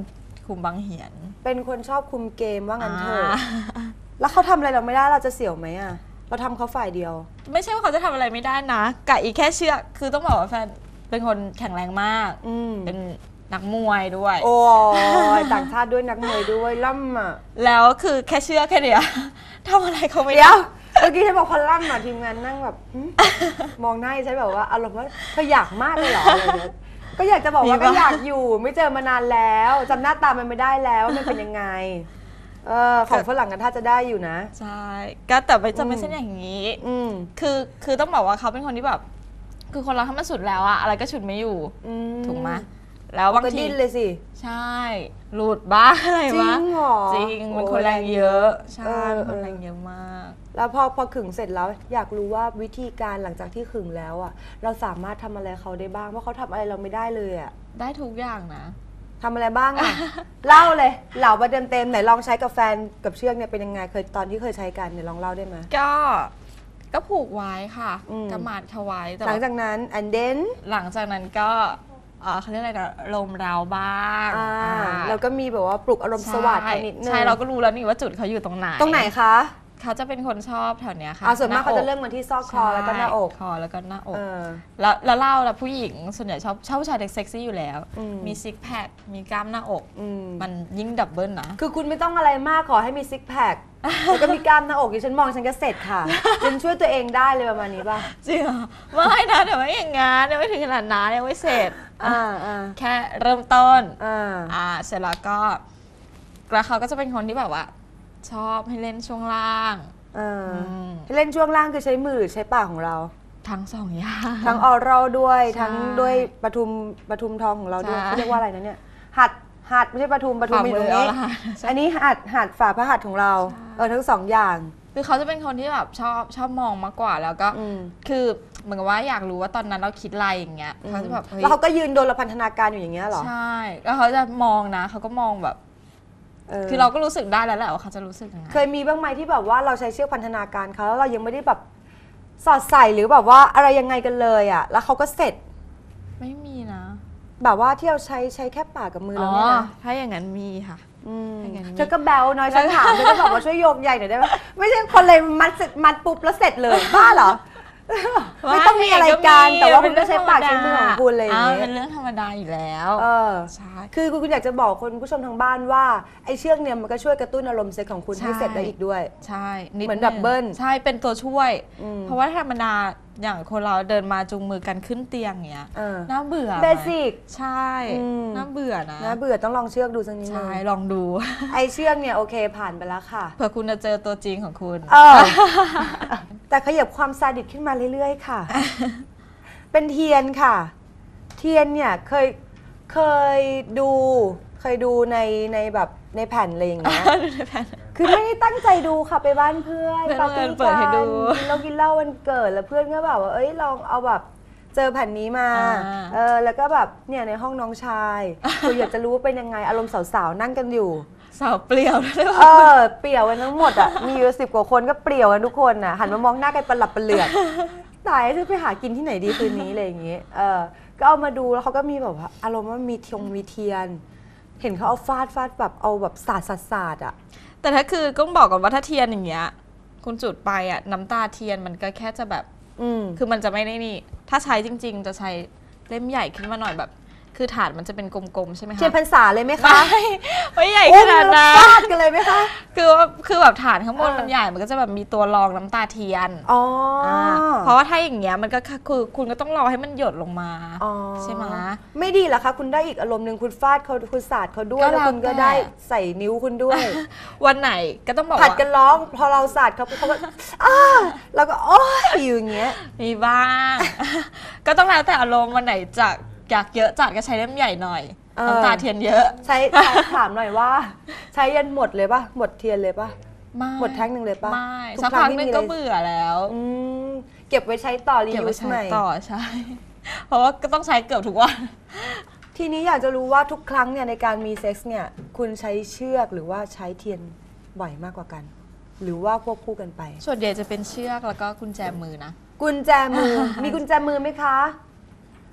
คุมบางเหียนเป็นคนชอบคุมเกมว่างั้นเถอะแล้วเขาทำอะไรเราไม่ได้เราจะเสี่ยวไหมอะเราทำเขาฝ่ายเดียวไม่ใช่ว่าเขาจะทำอะไรไม่ได้นะกะอีกแค่เชือกคือต้องบอกว่าแฟนเป็นคนแข็งแรงมากเป็นนักมวยด้วยโอ้ยต่างชาติด้วยนักมวยด้วยล่ำอ่ะแล้วคือแค่เชือกแค่เนี้ยทำอะไรเขาไม่ได้เมื่อกี้ฉันบอกคนล่ำอ่ะทีมงานนั่งแบบมองหน้าฉันแบบว่าอารมณ์ว่าเธออยากมากเลยเหรออะไรเงี้ยก็อยากจะบอกว่าก็อยากอยู่ไม่เจอมานานแล้วจำหน้าตามันไม่ได้แล้วมันเป็นยังไงของฝรั่งกันถ้าจะได้อยู่นะใช่ก็แต่จะไม่ใช่อย่างนี้คือต้องบอกว่าเขาเป็นคนที่แบบคือคนเราถ้ามันสุดแล้วอะอะไรก็ฉุดไม่อยู่ถูกไหมแล้วบางทีดิ้นเลยสิใช่หลุดบ้างอะไรบ้างจริงหรอจริงมันคนแรงเยอะใช่คนแรงเยอะมากแล้วพอขึงเสร็จแล้วอยากรู้ว่าวิธีการหลังจากที่ขึงแล้วอะเราสามารถทำอะไรเขาได้บ้างเพราะเขาทำอะไรเราไม่ได้เลยอะได้ทุกอย่างนะทำอะไรบ้างอะเล่าเลยเหล่าประเด็นเต็มไหนลองใช้กับแฟนกับเชือกเนี่ยเป็นยังไงเคยตอนที่เคยใช้กันเนี่ยลองเล่าได้ไหมก็ผูกไว้ค่ะกำมัดเขาไว้หลังจากนั้นand then หลังจากนั้นก็เขาเรียกอะไรนะลมเราบ้างแล้วก็มีแบบว่าปลุกอารมณ์สวัสดิ์นิดนึงใช่เราก็รู้แล้วนี่ว่าจุดเขาอยู่ตรงไหนคะเขาจะเป็นคนชอบแถวเนี้ยค่ะส่วนมากเขาจะเริ่มมาที่ซอกคอแล้วก็หน้าอกคอแล้วก็หน้าอกแล้วเล่าแล้วผู้หญิงส่วนใหญ่ชอบผู้ชายเด็กเซ็กซี่อยู่แล้วมีซิกแพคมีกล้ามหน้าอกมันยิ่งดับเบิลนะคือคุณไม่ต้องอะไรมากขอให้มีซิกแพคแล้วก็มีกล้ามหน้าอกที่ฉันมองฉันก็เสร็จค่ะฉันช่วยตัวเองได้เลยประมาณนี้ป่ะจริงเหรอไม่นะแต่ว่าอย่างงั้นไม่ถึงขนาดนั้นยังไม่เสร็จแค่เริ่มต้นเสร็จแล้วเขาก็จะเป็นคนที่แบบว่าชอบให้เล่นช่วงล่างเล่นช่วงล่างคือใช้มือหรือใช้ปากของเราทั้งสองอย่างทั้งออรัลด้วยทั้งด้วยปทุมทองของเราด้วยเขาเรียกว่าอะไรนะเนี่ยหัดไม่ใช่ปทุมอยู่ตรงนี้อันนี้หัดฝ่าพระหัตถ์ของเราทั้งสองอย่างคือเขาจะเป็นคนที่แบบชอบมองมากกว่าแล้วก็คือเหมือนกับว่าอยากรู้ว่าตอนนั้นเราคิดอะไรอย่างเงี้ยเขาจะแบบแล้วเขาก็ยืนโดนพันธนาการอยู่อย่างเงี้ยหรอใช่แล้วเขาจะมองนะเขาก็มองแบบคือเราก็รู้สึกได้แล้วแหละว่าเขาจะรู้สึกยังไงเคยมีบ้างไหมที่แบบว่าเราใช้เชือกพันธนาการเขาแล้วเรายังไม่ได้แบบสอดใส่หรือแบบว่าอะไรยังไงกันเลยอ่ะแล้วเขาก็เสร็จไม่มีนะแบบว่าที่เราใช้แค่ปากกับมือเราเนี่ยนะถ้าอย่างนั้นมีค่ะเธอก็แบลน้อยฉันถามเธอก็บอกว่าช่วยโยกใหญ่หน่อยได้ไหมไม่ใช่คนเลยมัดปุ๊บแล้วเสร็จเลยบ้าเหรอไม่ต้องมีอะไรกันแต่ว่าคุณก็ใช้ปากใช้มือของคุณเลยอย่างเงี้ยเป็นเรื่องธรรมดาอยู่แล้วใช่คือคุณอยากจะบอกคนผู้ชมทางบ้านว่าไอ้เชือกเนี่ยมันก็ช่วยกระตุ้นอารมณ์เซ็กของคุณให้เสร็จได้อีกด้วยใช่เหมือนดับเบิ้ลใช่เป็นตัวช่วยเพราะว่าธรรมดาอย่างคนเราเดินมาจูงมือกันขึ้นเตียงเงี้ยน่าเบื่อเบสิกใช่น่าเบื่อนะน่าเบื่อต้องลองเชือกดูสักนิดนึงใช่ลองดูไอ้เชือกเนี่ยโอเคผ่านไปแล้วค่ะเผื่อคุณจะเจอตัวจริงของคุณแต่ขยับความซาดิสขึ้นมาเรื่อยๆค่ะเป็นเทียนค่ะเทียนเนี่ยเคยดูในแบบในแผ่นอะไรอย่างเงี้ยคือไม่ได้ตั้งใจดูค่ะไปบ้านเพื่อนปาร์ตี้กันกินเหล้าวันเกิดแล้วเพื่อนก็แบบว่าลองเอาแบบเจอแผ่นนี้มาแล้วก็แบบเนี่ยในห้องน้องชายคืออยากจะรู้ว่าเป็นยังไงอารมณ์สาวๆนั่งกันอยู่สาวเปลี่ยวเลยเปลี่ยวกันทั้งหมดอ่ะมีอยู่10 กว่าคนก็เปลี่ยวกันทุกคนอ่ะหันมามองหน้ากันประหลับประเหลือกตายจะไปหากินที่ไหนดีคืนนี้อะไรอย่างเงี้ยก็เอามาดูแล้วเขาก็มีแบบว่าอารมณ์ว่ามีเทียนเห็นเขาเอาฟาดแบบเอาแบบสาดอ่ะแต่ถ้าคือก็บอกก่อนว่าถ้าเทียนอย่างเงี้ยคุณจุดไปอ่ะน้ำตาเทียนมันก็แค่จะแบบคือมันจะไม่ได้นี่ถ้าใช้จริงๆจะใช้เล่มใหญ่ขึ้นมาหน่อยแบบคือถาดมันจะเป็นกลมๆใช่ไหมคะเทียนพรรษาเลยไหมคะไม่ใหญ่ขนาดนั้นฟาดกันเลยไหมคะคือแบบถาดข้างบนมันใหญ่มันก็จะแบบมีตัวรองน้ำตาเทียนเพราะว่าถ้าอย่างเงี้ยมันก็คือคุณก็ต้องรอให้มันหยดลงมาใช่ไหมไม่ดีเหรอคะคุณได้อีกอารมณ์หนึ่งคุณฟาดเขาคุณสาดเขาด้วยแล้วคุณก็ได้ใส่นิ้วคุณด้วยวันไหนก็ต้องบอกผัดกันร้องพอเราสาดเขาก็แล้วก็โอ้ยอยู่อย่างเงี้ยมีบ้างก็ต้องแล้วแต่อารมณ์วันไหนอยากเยอะจัดก็ใช้เล่มใหญ่หน่อยน้ำตาเทียนเยอะใช้ถามหน่อยว่าใช้ยันหมดเลยป่ะหมดเทียนเลยป่ะหมดแท่งหนึ่งเลยป่ะไม่สักพักนึงก็เบื่อแล้วเก็บไว้ใช้ต่อรียูสใหม่ต่อใช่เพราะว่าก็ต้องใช้เกือบทุกวันทีนี้อยากจะรู้ว่าทุกครั้งเนี่ยในการมีเซ็กส์เนี่ยคุณใช้เชือกหรือว่าใช้เทียนบ่อยมากกว่ากันหรือว่าควบคู่กันไปส่วนใหญ่จะเป็นเชือกแล้วก็กุญแจมือนะกุญแจมือมีกุญแจมือไหมคะ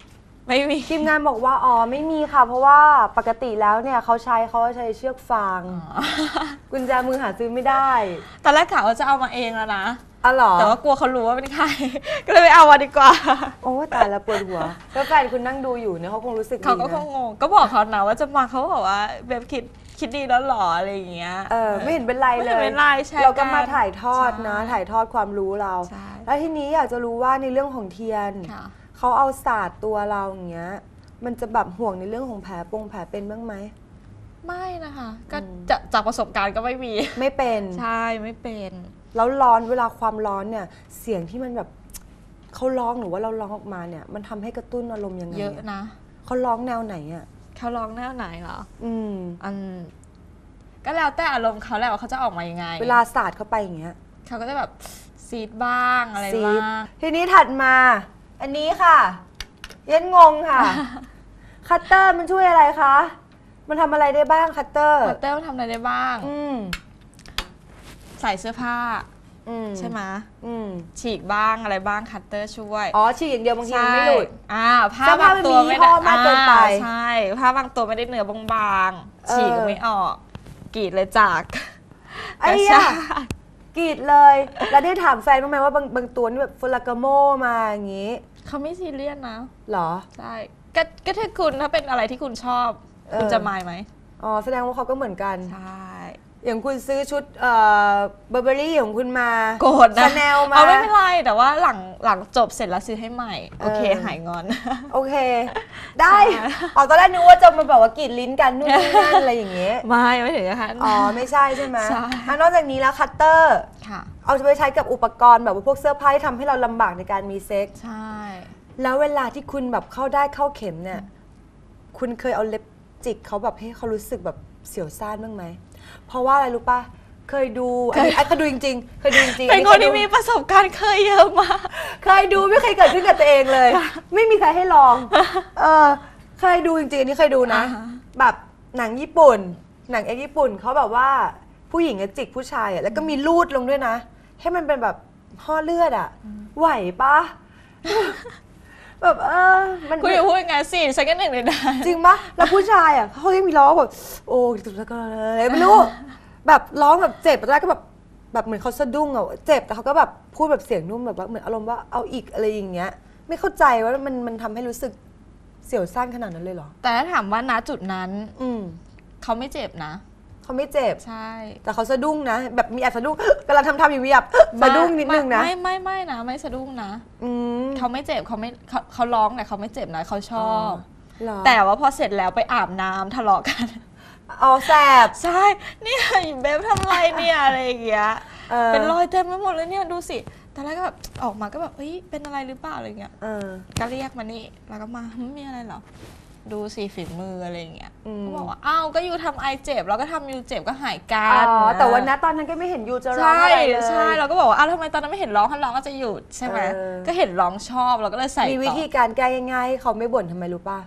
ไม่มีทีมงานบอกว่าอ๋อไม่มีค่ะ เพราะว่าปกติแล้วเนี่ยเขาใช้เชือกฟางกุญแจมือหาซื้อไม่ได้ตอนแรกกะว่าจะเอามาเองแล้วนะอ๋อเหรอแต่ว่ากลัวเขารู้ว่าเป็นใคร ก็เลยไม่เอามาดีกว่าโอ้ตายแล้วปวดหัวแล้วแฟนคุณนั่งดูอยู่เนี่ยเขาคงรู้สึกดีเขาก็คนะงงงก็บอกเขานะว่าจะมาเขาบอกว่าแบบคิดดีแล้วหรออะไรอย่างเงี้ยไม่เห็นเป็นไรเลยไม่เห็นเป็นไรใช่เราก็มาถ่ายทอดนะใช่ถ่ายทอดความรู้เราใช่แล้วทีนี้อยากจะรู้ว่าในเรื่องของเทียนค่ะเขาเอาศาสตร์ตัวเราอย่างเงี้ยมันจะแบบห่วงในเรื่องของแผลเป็นบ้างไหมไม่นะคะก็จะจากประสบการณ์ก็ไม่มีไม่เป็นใช่ไม่เป็นแล้วร้อนเวลาความร้อนเนี่ยเสียงที่มันแบบเขาร้องหรือว่าเราร้องออกมาเนี่ยมันทำให้กระตุ้นอารมณ์ยังไงเยอะนะเขาร้องแนวไหนอ่ะเขาร้องแนวไหนเหรออืมก็แล้วแต่อารมณ์เขาแหละว่าเขาจะออกมายังไงเวลาศาสตร์เข้าไปอย่างเงี้ยเขาก็จะแบบซีดบ้างอะไรซีดบ้างทีนี้ถัดมา อันนี้ค่ะเย็นงงค่ะ คัตเตอร์มันช่วยอะไรคะ มันทำอะไรได้บ้างคัตเตอร์คัตเตอร์ทำอะไรได้บ้าง ใส่เสื้อผ้าใช่ไหม ฉีกบ้างอะไรบ้างคัตเตอร์ช่วยอ๋อฉีกอย่างเดียวบางทีมันไม่หลุดผ้าบางตัวไม่เสื้อผ้ามันมียี่ห้อมากเกินไปใช่ผ้าบางตัวไม่ได้เนื้อบางๆฉีกก็ไม่ออกกรีดเลยจากไอ้ยะกรีดเลย แล้วได้ถามแฟนบ้างไหมว่าบางตัวนี่แบบฟลากาโมมาอย่างงี้เขาไม่ซีเรียสนะเหรอใช่ก็ถ้าคุณถ้าเป็นอะไรที่คุณชอบคุณจะมายไหมอ๋อแสดงว่าเขาก็เหมือนกันใช่อย่างคุณซื้อชุดเบอร์เบอรี่ของคุณมาโกรธนะชาแนลมาเอาไม่เป็นไรแต่ว่าหลังจบเสร็จแล้วซื้อให้ใหม่โอเคหายงอนโอเค ได้ใช่อ๋อตอนแรกนึกว่าจะมาแบบว่ากรีดลิ้นกันนู่นนี่นั่นอะไรอย่างเงี้ยไม่ถึงนะคะอ๋อไม่ใช่ใช่ไหมใช่นอกจากนี้แล้วคัตเตอร์ค่ะเอาไปใช้กับอุปกรณ์แบบว่าพวกเสื้อผ้าที่ทำให้เราลำบากในการมีเซ็กส์ใช่แล้วเวลาที่คุณแบบเข้าได้เข้าเข็มเนี่ยคุณเคยเอาเล็บจิกเขาแบบให้เขารู้สึกแบบเสียวซ่านบ้างไหมเพราะว่าอะไรรู้ปะเคยดูอันนี้เคยดูจริงๆเคยดูจริงๆเป็นคนที่มีประสบการณ์เคยเยอะมากเคยดูไม่เคยเกิดขึ้นกับตัวเองเลย ไม่มีใครให้ลองเคยดูจริงๆอันนี้เคยดูนะ แบบหนังญี่ปุ่น หนังเอกญี่ปุ่นเขาแบบว่าผู้หญิงจะจิกผู้ชายอ่ะแล้วก็มีลูดลงด้วยนะ ให้มันเป็นแบบห่อเลือดอ่ะไหวปะแบบมันคุณอย่าพูดอย่างนั้นสิฉันก็หนึ่งในนั้นจริงปะแล้วผู้ชายอ่ะเขายังมีร้องแบบโอ้ยแล้วก็เลยไม่รู้แบบร้องแบบเจ็บแล้วก็แบบเหมือนเขาสะดุ้งอ่ะเจ็บแต่เขาก็แบบพูดแบบเสียงนุ่มแบบว่าเหมือนอารมณ์ว่าเอาอีกอะไรอย่างเงี้ยไม่เข้าใจว่ามันทำให้รู้สึกเสียวซ่านขนาดนั้นเลยเหรอแต่ถ้าถามว่าณจุดนั้นเขาไม่เจ็บนะเขาไม่เจ็บใช่แต่เขาสะดุ้งนะ แบบมีแอบสะดุ้งกำลังทำอยู่มีแบบสะดุ้งนิดนึงนะไม่นะไม่สะดุ้งนะเขาไม่เจ็บเขาร้องแต่เขาไม่เจ็บนะเขาชอบ แต่ว่าพอเสร็จแล้วไปอาบน้ำทะเลาะกันอ๋อแสบใช่เนี่ยเบฟทำอะไรเนี่ยอะไรอย่างเงี้ยเป็นรอยเต็มไปหมดเลยเนี่ยดูสิตอนแรกก็แบบออกมาก็แบบเฮ้ยเป็นอะไรหรือเปล่าอะไรเงี้ยก็เรียกมานี่แล้วก็มาไม่มีอะไรหรอดูสิฝีมืออะไรอย่างเงี้ยก็บอกว่าอ้าวก็ยูทำไอเจ็บแล้วก็ทำยูเจ็บก็หายกันแต่วันนั้นตอนนั้นก็ไม่เห็นยูจะร้องอะไรเลยใช่เราก็บอกว่าอ้าวทำไมตอนนั้นไม่เห็นร้องถ้าร้องก็จะหยุดใช่ไหมก็เห็นร้องชอบเราก็เลยใส่ต่อมีวิธีการแก้ง่ายๆให้เขาไม่บ่นทำไมรู้ป่ะ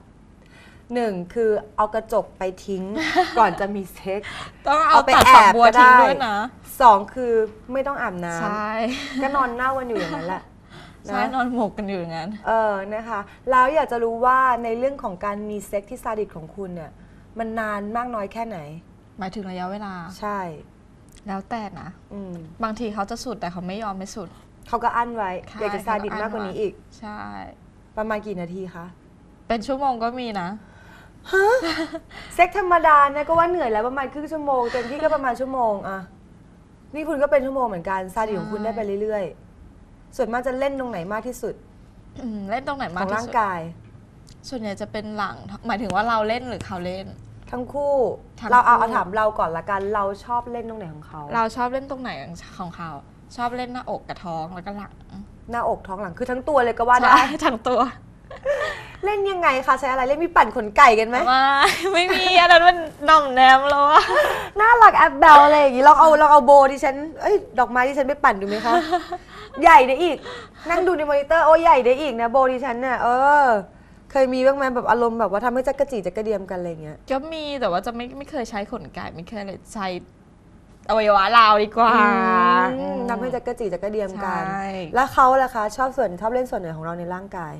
1คือเอากระจกไปทิ้ง ก่อนจะมีเซ็กต้องเอาตัดฝักบัวทิ้งด้วยนะ 2คือไม่ต้องอาบน้ำก็นอนหน้าวันอยู่อย่างนั้นแหละใช่นอนหมกกันอยู่อย่างนั้นนะคะแล้วอยากจะรู้ว่าในเรื่องของการมีเซ็กที่ซาดิสของคุณเนี่ยมันนานมากน้อยแค่ไหนหมายถึงระยะเวลาใช่แล้วแต่นะบางทีเขาจะสุดแต่เขาไม่ยอมไม่สุดเขาก็อั้นไว้อยากจะซาดิสมากกว่านี้อีกใช่ประมาณกี่นาทีคะเป็นชั่วโมงก็มีนะฮะเซ็กธรรมดาเนี่ยก็ว่าเหนื่อยแล้วประมาณครึ่งชั่วโมงเต็มที่ก็ประมาณชั่วโมงอะนี่คุณก็เป็นชั่วโมงเหมือนกันซาดิสของคุณได้ไปเรื่อยๆส่วนมากจะเล่นตรงไหนมากที่สุดเล่นตรงไหนมากที่สุดของร่างกายส่วนใหญ่จะเป็นหลังหมายถึงว่าเราเล่นหรือเขาเล่นทั้งคู่เราเอาถามเราก่อนละกันเราชอบเล่นตรงไหนของเขาเราชอบเล่นตรงไหนของเขาชอบเล่นหน้าอกกับท้องแล้วก็หลังหน้าอกท้องหลังคือทั้งตัวเลยก็ว่าได้ทั้งตัวเล่นยังไงคะใช้อะไรเล่นมีปั่นขนไก่กันไหมไม่มีอันนั้นมันน่องแนมแล้วอะน่ารักแอบเบลอะไรอย่างงี้เราเอาโบที่ฉันดอกไม้ที่ฉันไปปั่นดูไหมคะใหญ่ได้อีกนั่งดูในมอนิเตอร์โอ้ใหญ่ได้อีกนะโบที่ฉันเนี่ยเคยมีบ้างไหมแบบอารมณ์แบบว่าทำให้จักระจีจักระเดียมกันอะไรเงี้ยก็มีแต่ว่าจะไม่เคยใช้ขนไก่ไม่เคยเลยใช้อวัยวะเราดีกว่าทำให้จักระจีจักระเดียมกันแล้วเขาล่ะคะชอบเล่นส่วนไหนของเราในร่างกาย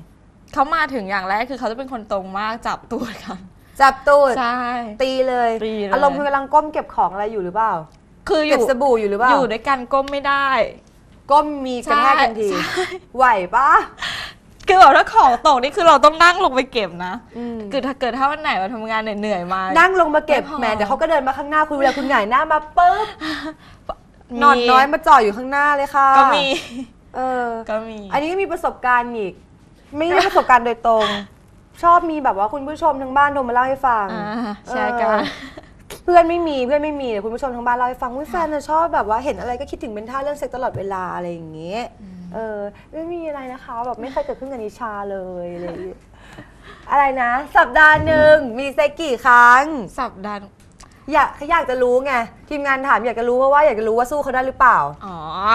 เขามาถึงอย่างแรกคือเขาจะเป็นคนตรงมากจับตัวกันจับตูดใช่ตีเลยตีเลยอารมณ์คือกำลังก้มเก็บของอะไรอยู่หรือเปล่าคืออเก็บยู่สบู่อยู่หรือเปล่าอยู่ด้วยกันก้มไม่ได้ก้มมีกระแทกกันทีใช่ไหวปะคือแบบถ้าของตกนี่คือเราต้องนั่งลงไปเก็บนะอืมคือถ้าเกิดถ้าวันไหนมาทำงานเหนื่อยๆมานั่งลงมาเก็บไม่พอแหมเดี๋ยวเขาก็เดินมาข้างหน้าคุณเวลาคุณหงายหน้ามาปุ๊บนอนน้อยมาจ่ออยู่ข้างหน้าเลยค่ะก็มีเออก็มีอันนี้ก็มีประสบการณ์อีก ไม่ได้ประสบการณ์โดยตรง ชอบมีแบบว่าคุณผู้ชมทางบ้านโทรมาเล่าให้ฟังแชร์กันเพื่อนไม่มีเดี๋ยวคุณผู้ชมทางบ้านเล่าให้ฟังว่าแฟนน่ะชอบแบบว่าเห็นอะไรก็คิดถึงเป็นท่าเรื่องเซ็กตลอดเวลาอะไรอย่างเงี้ยไม่มีอะไรนะคะแบบไม่เคยเกิดขึ้นกับนิชาเลยอะไรอย่างเงี้ยอะไรนะ สัปดาห์หนึ่งมีเซ็กกี่ครั้งสัปดาห์อยากจะรู้ไงทีมงานถามอยากจะรู้เพราะว่าอยากจะรู้ว่าสู้เขาได้หรือเปล่าอ๋อ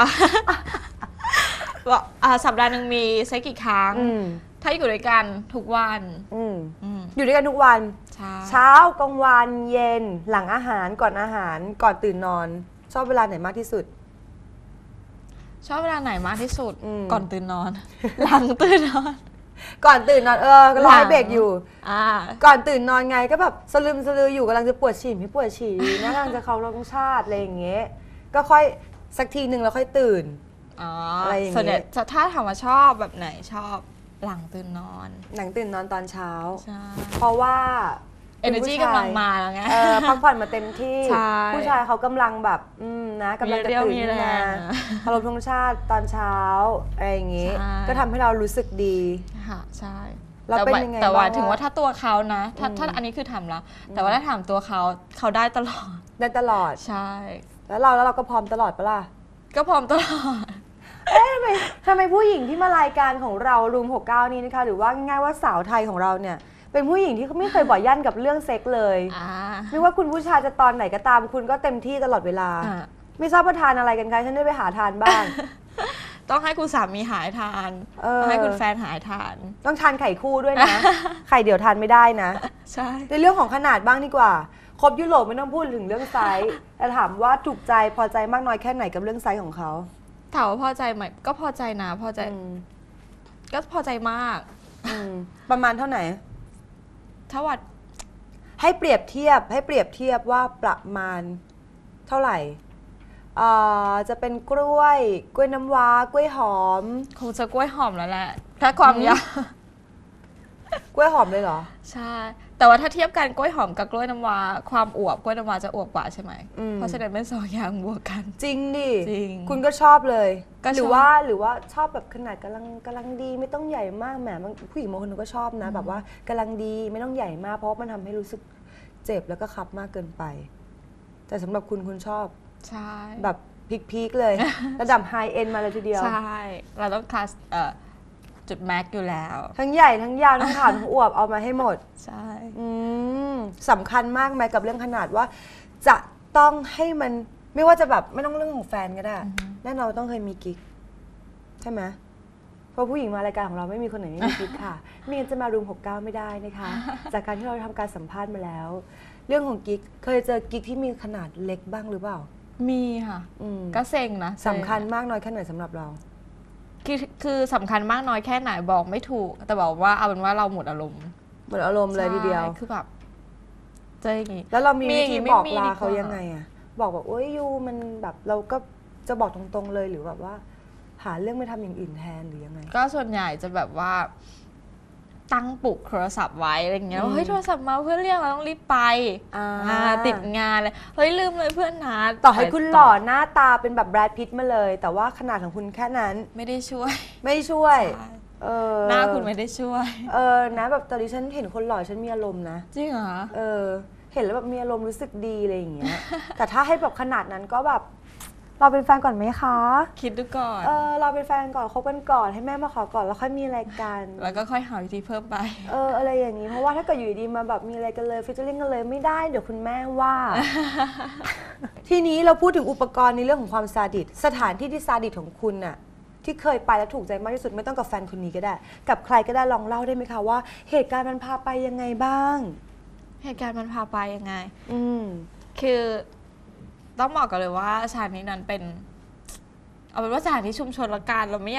ว่าสัปดาห์หนึ่งมีเซ็กกี่ครั้ง ถ้าอยู่ด้วยกันทุกวันอยู่ด้วยกันทุกวันใช่เช้ากลางวันเย็นหลังอาหารก่อนอาหารก่อนตื่นนอน ชอบเวลาไหนมากที่สุดชอบเวลาไหนมากที่สุดอืมก่อนตื่นนอน หลังตื่นนอนก่อนตื่นนอนก็รอให้เบรกอยู่ ก่อนตื่นนอนไงก็แบบสลึมสลืออยู่กำลังจะปวดฉี่ไม่ปวดฉี่นะกำลังจะเคารพธงชาติอะไรอย่างเงี้ยก็ค่อยสักทีหนึ่งแล้วค่อยตื่น อะไรอย่างเงี้ยส่วนใหญ่ถ้าถามว่าชอบแบบไหนชอบหลังตื่นนอนหนังตื่นนอนตอนเช้าใช่เพราะว่า energy กำลังมาแล้วไงพักผ่อนมาเต็มที่ใช่ผู้ชายเขากำลังแบบนะกำลังจะตื่นมีขึ้นแรงมานะเคารพธงชาติตอนเช้าอะไรอย่างงี้ใช่ก็ทำให้เรารู้สึกดีค่ะใช่แล้วเป็นยังไงแต่ว่าบ้างถึงว่าถ้าตัวเขานะถ้าอันนี้คือทำแล้ว แต่ว่าถ้าถามตัวเขาได้ตลอดได้ตลอดใช่แล้วเราก็พร้อมตลอดปะล่ะก็พร้อมตลอดทำไมผู้หญิงที่มารายการของเรารูม69นี้นะคะหรือว่าง่ายๆว่าสาวไทยของเราเนี่ยเป็นผู้หญิงที่ไม่เคยบ่อยั่นกับเรื่องเซ็กเลย ไม่ว่าคุณผู้ชายจะตอนไหนก็ตามคุณก็เต็มที่ตลอดเวลา ไม่ทราบว่าทานอะไรกันคะฉันได้ไปหาทานบ้างต้องให้คุณสามีหายทานต้องให้คุณแฟนหายทานต้องทานไข่คู่ด้วยนะ ไข่เดี่ยวทานไม่ได้นะใช่ในเรื่องของขนาดบ้างดีกว่าครบยุโรปไม่ต้องพูดถึงเรื่องไซส์แต่ถามว่าถูกใจพอใจมากน้อยแค่ไหนกับเรื่องไซส์ของเขาถามว่าพอใจไหมก็พอใจนะพอใจก็พอใจมากประมาณเท่าไหร่ถ้าวัดให้เปรียบเทียบว่าประมาณเท่าไหร่จะเป็นกล้วยน้ำว้ากล้วยหอมคงจะกล้วยหอมแล้วแหละ ถ้าความยาวกล้วยหอมเลยเหรอใช่ แต่ว่าถ้าเทียบกันกล้วยหอมกับกล้วยน้ำว้าความอวบกล้วยน้ำว้าจะอวบกว่าใช่ไหม เพราะฉะนั้นเป็นสองอย่างบวกกันจริงดิจริงคุณก็ชอบเลยก็ชอบหรือว่าชอบแบบขนาดกำลังดีไม่ต้องใหญ่มากแหมผู้หญิงบางคนก็ชอบนะแบบว่ากำลังดีไม่ต้องใหญ่มากเพราะมันทำให้รู้สึกเจ็บแล้วก็คับมากเกินไป แต่สำหรับคุณชอบใช่แบบพีคๆเลย ระดับไฮเอ็นมาเลยทีเดียวใช่ เราต้องคลาสจุดแม็กอยู่แล้วทั้งใหญ่ทั้งยาวทั้งขาวทั้งอวบเอามาให้หมดใช่สำคัญมากไหมกับเรื่องขนาดว่า จะต้องให้มันไม่ว่าจะแบบไม่ต้องเรื่องของแฟนก็ได้แน่นอนต้องเคยมีกิ๊กใช่ไหมเพราะผู้หญิงมารายการของเราไม่มีคนไหนไม่มีกิ๊กค่ะไม่งั้นจะมารูม69ไม่ได้นะคะ จากการที่เราทำการสัมภาษณ์มาแล้ว เรื่องของกิ๊กเคยเจอกิ๊กที่มีขนาดเล็กบ้างหรือเปล่ามีค่ะ ก็เซ็งนะสำคัญมากน้อยแค่ไหนสำหรับเราคือสำคัญมากน้อยแค่ไหนบอกไม่ถูก แต่บอกว่าเอาเป็นว่าเราหมดอารมณ์เหมือนอารมณ์เลยทีเดียวใช่คือแบบเจออย่างงี้แล้วเรามีวิธีบอกลาไม่มีเขายังไงอะบอกโอ้ยยูมันแบบเราก็จะบอกตรงๆเลยหรือแบบว่า หาเรื่องไม่ทำอย่างอื่นแทนหรือยังไงก็ส่วนใหญ่จะแบบว่า ตั้งปลุกโทรศัพท์ไว้อะไรอย่างเงี้ยเฮ้ยโทรศัพท์มาเพื่อนเรียกเราต้องรีบไปติดงานเลยเฮ้ยลืมเลยเพื่อนนัดต่อให้คุณหล่อหน้าตาเป็นแบบแบรดพิตต์มาเลย แต่ว่าขนาดของคุณแค่นั้นไม่ได้ช่วยไม่ช่วยหน้าคุณไม่ได้ช่วยนะแบบตอนนี้ฉันเห็นคนหล่อฉันมีอารมณ์นะจริงเหรอเห็นแล้วแบบมีอารมณ์รู้สึกดีอะไรอย่างเงี้ย แต่ถ้าให้แบบขนาดนั้นก็แบบเราเป็นแฟนก่อนไหมคะคิดดูก่อนเราเป็นแฟนก่อนคบกันก่อนให้แม่มาขอก่อนแล้วค่อยมีอะไรกันแล้วก็ค่อยหาวิธีเพิ่มไปอะไรอย่างนี้เพราะว่าถ้าเกิดอยู่ดีมาแบบมีอะไรกันเลยฟิชเชอร์ลิงกันเลยไม่ได้เดี๋ยวคุณแม่ว่า ทีนี้เราพูดถึงอุปกรณ์ในเรื่องของความซาดิสสถานที่ที่ซาดิสของคุณน่ะที่เคยไปแล้วถูกใจมากที่สุดไม่ต้องกับแฟนคนนี้ก็ได้ กับใครก็ได้ลองเล่าได้ไหมคะว่าเหตุการณ์มันพาไปยังไงบ้างเหตุการณ์มันพาไปยังไงมคือต้องบอกกันเลยว่าสถานที่นั้นเป็น เอาเป็นว่าสถานที่ชุมชนละกันเราไม่อยาก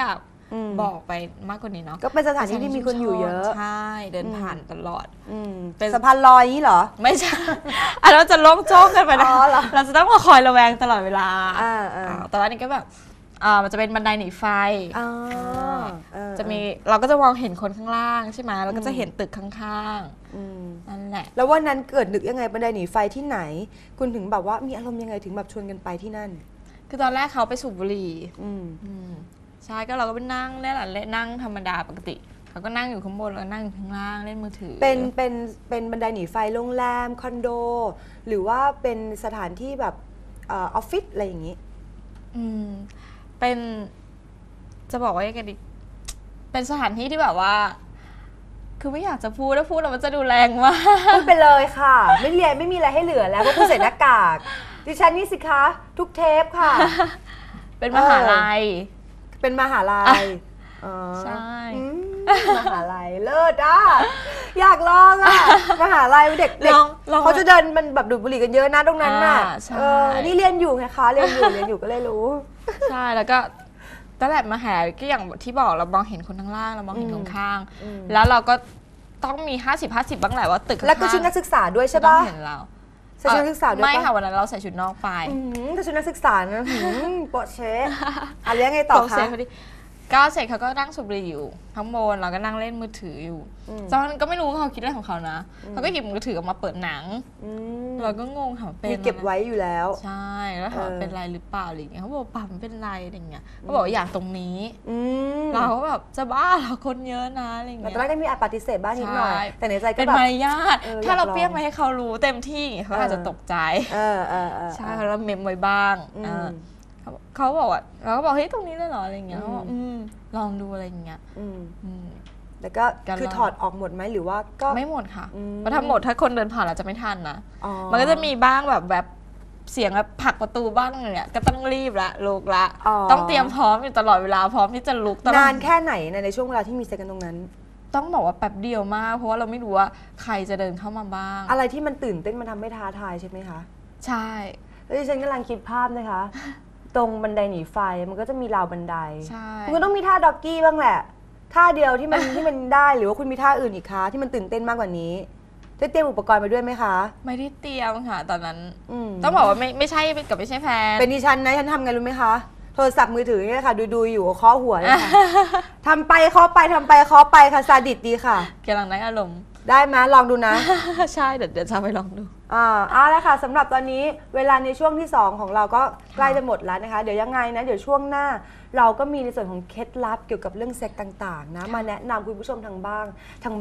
บอกไปมากกว่านี้เนาะก็เป็นสถานที่ที่มีคนอยู่เยอะใช่เดินผ่านตลอดเป็นสะพานลอยนี้เหรอไม่ใช่อันนั้นจะโล่งโจ้งกันไปนะเราจะต้องมาคอยระแวงตลอดเวลาแต่ว่านี่ก็แบบมันจะเป็นบันไดหนีไฟจะมีเราก็จะมองเห็นคนข้างล่างใช่ไหมเราก็จะเห็นตึกข้างๆนั่นแหละแล้ววันนั้นเกิดนึกยังไงบันไดหนีไฟที่ไหนคุณถึงแบบว่ามีอารมณ์ยังไงถึงแบบชวนกันไปที่นั่นคือตอนแรกเขาไปสูบบุหรี่ใช่ก็เราก็ไปนั่งนี่แหละนั่งธรรมดาปกติเขาก็นั่งอยู่ข้างบนแล้วนั่งอยู่ข้างล่างเล่นมือถือเป็นบันไดหนีไฟโรงแรมคอนโดหรือว่าเป็นสถานที่แบบออฟฟิศอะไรอย่างนี้เป็นจะบอกว่ายังไงดีเป็นสถานที่ที่แบบว่าคือไม่อยากจะพูดถ้าพูดแล้วมันจะดูแรงมากพูดไปเลยค่ะไม่เรียนไม่มีอะไรให้เหลือแล้วเพราะคุณใส่หน้ากากดิฉันนี่สิคะทุกเทปค่ะเป็นมหาลัยเป็นมหาลัยใช่มหาลัยเลิศอ่ะอยากลองอ่ะมหาลัยเด็กเขาจะเดินมันแบบดูดบุหรี่กันเยอะนะตรงนั้นน่ะนี่เรียนอยู่ไงคะเรียนอยู่ก็เลยรู้ใช่แล้วก็ตั้งแต่มาหาก็อย่างที่บอกเรามองเห็นคนข้างล่างเรามองเห็นคนข้างแล้วเราก็ต้องมี50-50บ้างแหละว่าตึกแล้วก็ชุดนักศึกษาด้วยใช่ป่ะเห็นเราใส่ชุดนักศึกษาด้วยไม่ค่ะวันนั้นเราใส่ชุดนอกไปแต่ชุดนักศึกษานะโปะเชะอะไรยังไงต่อคะก็เสร็จเขาก็นั่งสูบบุหรี่อยู่ข้างบนเราก็นั่งเล่นมือถืออยู่ตอนนั้นก็ไม่รู้เขาคิดอะไรของเขานะเขาก็หยิบมือถือออกมาเปิดหนังเราก็งงค่ะเป็นเก็บไว้อยู่แล้วใช่แล้วถามเป็นไรหรือเปล่าอะไรอย่างเงี้ยเขาบอกป่ามันเป็นไรอะไรอย่างเงี้ยเขาบอกอยากตรงนี้เราก็แบบจะบ้าเราคนเยอะนะอะไรอย่างเงี้ยแต่ตอนแรกก็มีปฏิเสธบ้างนิดหน่อยแต่ในใจก็เป็นมารยาทถ้าเราเปรี้ยงมาให้เขารู้เต็มที่เขาอาจจะตกใจใช่แล้วเมมไว้บ้างเขาบอกว่าเราก็บอกเฮ้ยตรงนี้เลยเหรออะไรเงี้ยเขาบอกลองดูอะไรเงี้ยแล้วก็คือถอดออกหมดไหมหรือว่าก็ไม่หมดค่ะเพราะถ้าหมดถ้าคนเดินผ่านเราจะไม่ทันนะมันก็จะมีบ้างแบบเสียงแบบผลักประตูบ้างเนี่ยก็ต้องรีบละลุกละต้องเตรียมพร้อมอยู่ตลอดเวลาพร้อมที่จะลุกนานแค่ไหนในช่วงเวลาที่มีเซ็กกันตรงนั้นต้องบอกว่าแป๊บเดียวมากเพราะว่าเราไม่รู้ว่าใครจะเดินเข้ามาบ้างอะไรที่มันตื่นเต้นมันทำให้ท้าทายใช่ไหมคะใช่แล้วดิฉันกำลังคิดภาพนะคะตรงบันไดหนีไฟมันก็จะมีราวบันไดคุณก็ต้องมีท่าด็อกกี้บ้างแหละท่าเดียวที่มันได้หรือว่าคุณมีท่าอื่นอีกคะที่มันตื่นเต้นมากกว่านี้ได้เตรียมอุปกรณ์ไปด้วยไหมคะไม่ได้เตรียมค่ะตอนนั้นต้องบอกว่าไม่ใช่กับไม่ใช่แฟนเป็นดิฉันนะฉันทำไงรู้ไหมคะโทรศัพท์มือถือนี่ค่ะดูอยู่เคาะหัวเลยค่ะทำไปเคาะไปทำไปเคาะไปค่ะซาดิสดีค่ะกำลังได้อารมณ์ได้ไหมลองดูนะใช่เดี๋ยวจะไปลองดูแล้วค่ะสำหรับตอนนี้เวลาในช่วงที่2ของเราก็ใกล้จะหมดแล้วนะคะเดี๋ยวยังไงนะเดี๋ยวช่วงหน้าเราก็มีในส่วนของเคล็ดลับเกี่ยวกับเรื่องเซ็กต่างๆนะมาแนะนำคุณผู้ชมทางบ้าน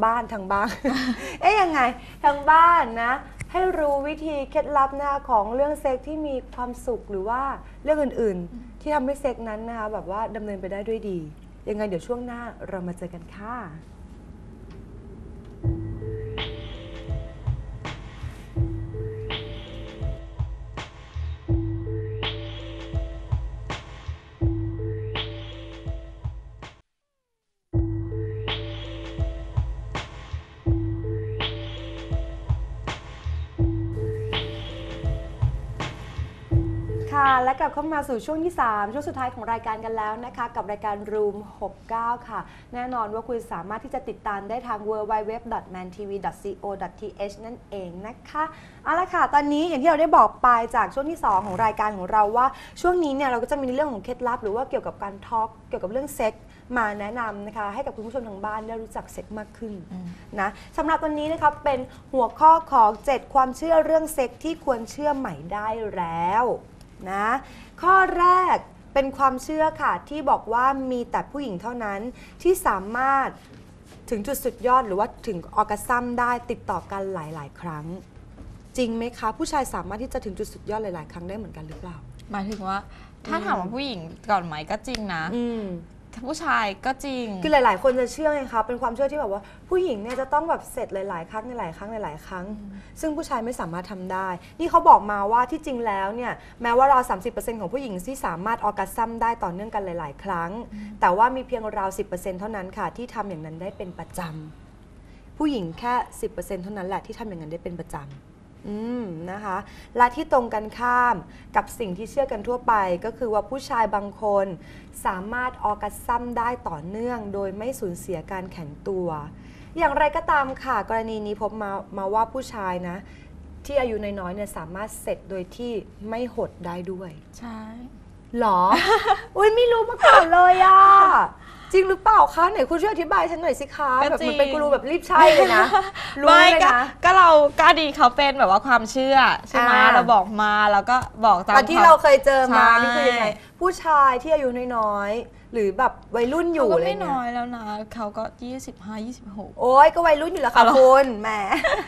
ยังไงทางบ้านนะให้รู้วิธีเคล็ดลับนะคะของเรื่องเซ็กที่มีความสุขหรือว่าเรื่องอื่นๆที่ทำให้เซ็กนั้นนะคะแบบว่าดำเนินไปได้ด้วยดียังไงเดี๋ยวช่วงหน้าเรามาเจอกันค่ะและกลับเข้ามาสู่ช่วงที่3ช่วงสุดท้ายของรายการกันแล้วนะคะกับรายการ Room 69 ค่ะแน่นอนว่าคุณสามารถที่จะติดตามได้ทาง www.mantv.co.th นั่นเองนะคะเอาละค่ะตอนนี้อย่างที่เราได้บอกไปจากช่วงที่2ของรายการของเราว่าช่วงนี้เนี่ยเราก็จะมีเรื่องของเคล็ดลับหรือว่าเกี่ยวกับการทอล์กเกี่ยวกับเรื่องเซ็กมาแนะนำนะคะให้กับคุณผู้ชมทางบ้านได้รู้จักเซ็กมากขึ้นนะสำหรับวันนี้นะคะเป็นหัวข้อของ7ความเชื่อเรื่องเซ็กที่ควรเชื่อใหม่ได้แล้วนะข้อแรกเป็นความเชื่อค่ะที่บอกว่ามีแต่ผู้หญิงเท่านั้นที่สามารถถึงจุดสุดยอดหรือว่าถึงออร์กัสซัมได้ติดต่อกันหลายๆครั้งจริงไหมคะผู้ชายสามารถที่จะถึงจุดสุดยอดหลายๆครั้งได้เหมือนกันหรือเปล่าหมายถึงว่าถ้าถามว่าผู้หญิงก่อนไหมก็จริงนะผู้ชายก็จริงคือหลายๆคนจะเชื่อไงคะเป็นความเชื่อที่แบบว่าผู้หญิงเนี่ยจะต้องแบบเสร็จหลายๆครั้งหลายครั้งซึ่งผู้ชายไม่สามารถทำได้นี่เขาบอกมาว่าที่จริงแล้วเนี่ยแม้ว่าราว 30% ของผู้หญิงที่สามารถออร์กัสซัมได้ต่อเนื่องกันหลายๆครั้งแต่ว่ามีเพียงราว 10% เท่านั้นค่ะที่ทำอย่างนั้นได้เป็นประจำผู้หญิงแค่ 10% เท่านั้นแหละที่ทำอย่างนั้นได้เป็นประจนะคะและที่ตรงกันข้ามกับสิ่งที่เชื่อกันทั่วไปก็คือว่าผู้ชายบางคนสามารถออร์กัสซัมได้ต่อเนื่องโดยไม่สูญเสียการแข็งตัว อย่างไรก็ตามค่ะกรณีนี้พบมาว่าผู้ชายนะที่อายุน้อยๆเนี่ยสามารถเสร็จโดยที่ไม่หดได้ด้วยใช่หรอ อุ้ยไม่รู้มาก่อนเลยอ่ะจริงหรือเปล่าคะไหนคุณช่วยอธิบายฉันหน่อยสิคะแบบมันเป็นกูรูแบบรีบใช่เลยนะรู้เลยนะก็เราก็ดีเขาเป็นแบบว่าความเชื่อใช่ไหมเราบอกมาแล้วก็บอกตามที่เราเคยเจอมานี่คือยังไงผู้ชายที่อายุน้อยๆหรือแบบวัยรุ่นอยู่อะไรเงี้ยเขาก็ไม่น้อยแล้วนะเขาก็25-26 โอ้ยก็วัยรุ่นอยู่แล้วค่ะคุณแหม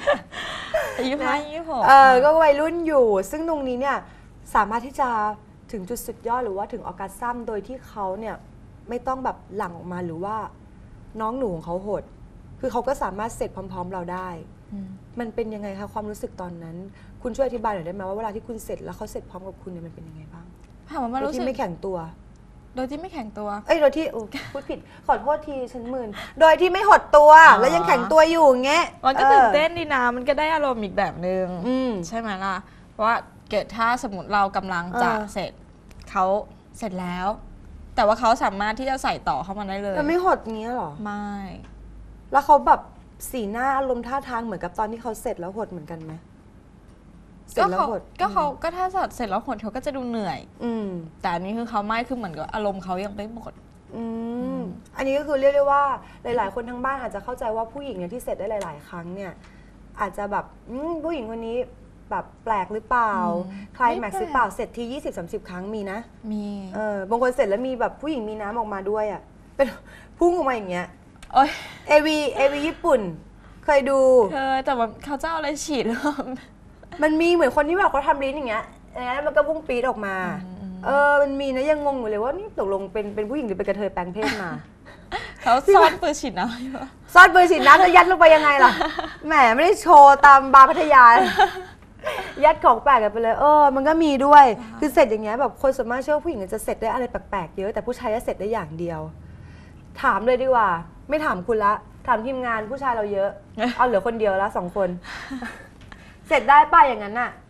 25-26 ก็วัยรุ่นอยู่ซึ่งตรงนี้เนี่ยสามารถที่จะถึงจุดสุดยอดหรือว่าถึงออร์กัสซัมโดยที่เขาเนี่ยไม่ต้องแบบหลั่งออกมาหรือว่าน้องหนูของเขาหดคือเขาก็สามารถเสร็จพร้อมๆเราได้มันเป็นยังไงคะความรู้สึกตอนนั้นคุณช่วยอธิบายหน่อยได้ไหมว่าเวลาที่คุณเสร็จแล้วเขาเสร็จพร้อมกับคุณเนี่ยมันเป็นยังไงบ้างโดยที่ไม่แข็งตัวโดยที่ไม่แข็งตัวโดยที่พูดผิดขอโทษทีฉันมึนโดยที่ไม่หดตัวแล้วยังแข็งตัวอยู่เงี้ยมันก็ตื่นเต้นดีนะมันก็ได้อารมณ์อีกแบบนึงใช่ไหมล่ะเพราะว่าเกิดถ้าสมมติเรากำลังจะเสร็จเขาเสร็จแล้วแต่ว่าเขาสามารถที่จะใส่ต่อเข้ามาได้เลยมันไม่หดงี้หรอไม่แล้วเขาแบบสีหน้าอารมณ์ท่าทางเหมือนกับตอนที่เขาเสร็จแล้วหดเหมือนกันไหมเสร็จแล้วหดก็ถ้าเสร็จแล้วหดเขาก็จะดูเหนื่อยแต่อันนี้คือเขาไม่คือเหมือนกับอารมณ์เขายังไม่หมดอันนี้ก็คือเรียกได้ว่าหลายๆคนทั้งบ้านอาจจะเข้าใจว่าผู้หญิงเนี่ยที่เสร็จได้หลายๆครั้งเนี่ยอาจจะแบบผู้หญิงคนนี้แบบแปลกหรือเปล่าใครแม็กซ์หรือเปล่าเสร็จที 20-30 ครั้งมีนะมีบางคนเสร็จแล้วมีแบบผู้หญิงมีน้ำออกมาด้วยอ่ะเป็นพุ่งออกมาอย่างเงี้ยเอวีญี่ปุ่นเคยดูแต่ว่าเขาจะเอาอะไรฉีดมันมีเหมือนคนที่แบบเขาทำลิ้นอย่างเงี้ยแล้วมันก็พุ่งปี๊ดออกมามันมีนะยังงงอยู่เลยว่านี่ตกลงเป็นผู้หญิงหรือเป็นกระเทยแปลงเพศมาเขาซ่อนปืนฉีดน้ำซ่อนปืนฉีดน้ำแล้วยัดลงไปยังไงล่ะแหมไม่ได้โชว์ตามบาร์พัทยายัดของแปลกกันไปเลยมันก็มีด้วยคือเสร็จอย่างเงี้ยแบบคนส่วนมากเชื่อว่าผู้หญิงจะเสร็จได้อะไรแปลกๆเยอะแต่ผู้ชายจะเสร็จได้อย่างเดียวถามเลยดีกว่าไม่ถามคุณละถามทีมงานผู้ชายเราเยอะเอาเหลือคนเดียวละ2 คนเสร็จได้ป่ะอย่างนั้นน่ะ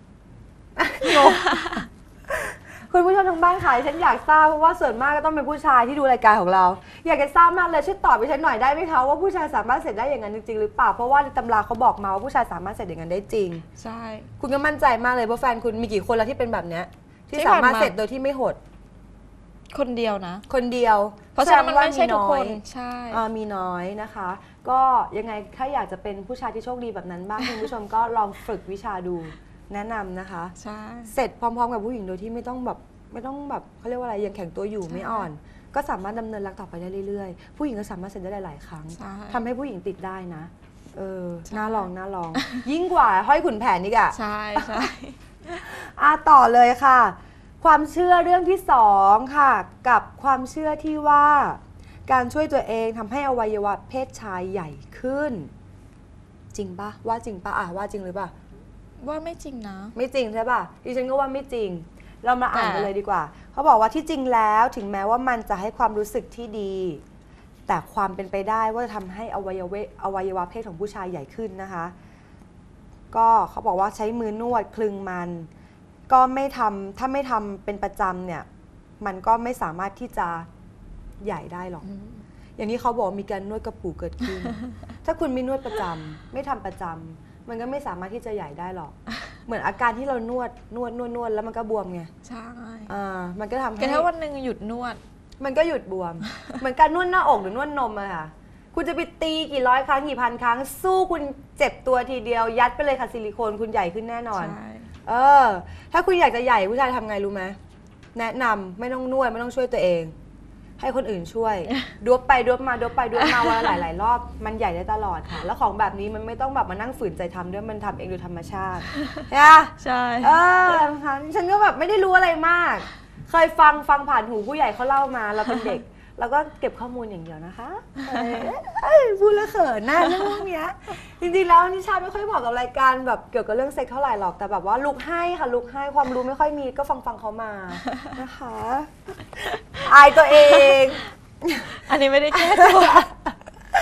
คุณผู้ชมทางบ้านค่ะฉันอยากทราบเพราะว่าส่วนมากก็ต้องเป็นผู้ชายที่ดูรายการของเราอยากจะทราบมากเลยช่วยตอบไปฉันหน่อยได้ไหมคะว่าผู้ชายสามารถเสร็จได้อย่างนั้นจริงๆหรือเปล่าเพราะว่าในตำราเขาบอกมาว่าผู้ชายสามารถเสร็จอย่างนั้นได้จริงใช่คุณก็มั่นใจมากเลยเพราะแฟนคุณมีกี่คนแล้วที่เป็นแบบเนี้ยที่สามารถเสร็จโดยที่ไม่หดคนเดียวนะคนเดียวเพราะฉะนั้นมันไม่ใช่ทุกคนใช่มีน้อยนะคะก็ยังไงถ้าอยากจะเป็นผู้ชายที่โชคดีแบบนั้นบ้างคุณผู้ชมก็ลองฝึกวิชาดูแนะนำนะคะใช่เสร็จพร้อมๆกับผู้หญิงโดยที่ไม่ต้องแบบเขาเรียกว่าอะไรยังแข็งตัวอยู่ไม่อ่อนก็สามารถดำเนินรักต่อไปได้เรื่อยๆผู้หญิงก็สามารถเสร็จได้หลายๆครั้งทำให้ผู้หญิงติดได้นะน่าลองยิ่งกว่าห้อยขุนแผนนี่กะใช่ต่อเลยค่ะความเชื่อเรื่องที่2ค่ะกับความเชื่อที่ว่าการช่วยตัวเองทำให้อวัยวะเพศชายใหญ่ขึ้นจริงปะว่าจริงปะว่าจริงหรือเปล่าว่าไม่จริงนะไม่จริงใช่ป่ะดิฉันก็ว่าไม่จริงเรามาอ่านกันเลยดีกว่าเขาบอกว่าที่จริงแล้วถึงแม้ว่ามันจะให้ความรู้สึกที่ดีแต่ความเป็นไปได้ว่าจะทำให้อวัยวะเพศของผู้ชายใหญ่ขึ้นนะคะก็เขาบอกว่าใช้มือนวดคลึงมันก็ไม่ทำถ้าไม่ทำเป็นประจำเนี่ยมันก็ไม่สามารถที่จะใหญ่ได้หรอกอย่างนี้เขาบอกมีการนวดกระปูเกิดขึ้น ถ้าคุณไม่นวดประจำไม่ทำประจำมันก็ไม่สามารถที่จะใหญ่ได้หรอกเหมือนอาการที่เรานวดแล้วมันก็บวมไงใช่มันก็ทำให้ถ้าวันหนึ่งหยุดนวดมันก็หยุดบวม เหมือนการนวดหน้าอกหรือนวดนมอะค่ะคุณจะไปตีกี่ร้อยครั้งกี่พันครั้งสู้คุณเจ็บตัวทีเดียวยัดไปเลยค่ะซิลิโคนคุณใหญ่ขึ้นแน่นอนถ้าคุณอยากจะใหญ่ผู้ชายทำไงรู้ไหมแนะนำไม่ต้องนวดไม่ต้องช่วยตัวเองให้คนอื่นช่วยดวบไปดวบมาวันละหลายรอบมันใหญ่ได้ตลอดค่ะแล้วของแบบนี้มันไม่ต้องแบบมานั่งฝืนใจทำด้วยมันทำเองโดยธรรมชาติใช่ฉันก็แบบไม่ได้รู้อะไรมากเคยฟังผ่านหูผู้ใหญ่เขาเล่ามาเราเป็นเด็กแล้วก็เก็บข้อมูลอย่างเดียวนะคะพูดแล้วเขินหน้าเรื่องพวกนี้จริงๆแล้วนิชาไม่ค่อยเหมาะกับรายการแบบเกี่ยวกับเรื่องเซ็กเท่าไหร่หรอกแต่แบบว่าลุกให้ค่ะลุกให้ความรู้ไม่ค่อยมีก็ฟังเขามานะคะอายตัวเองอันนี้ไม่ได้แก้ตัว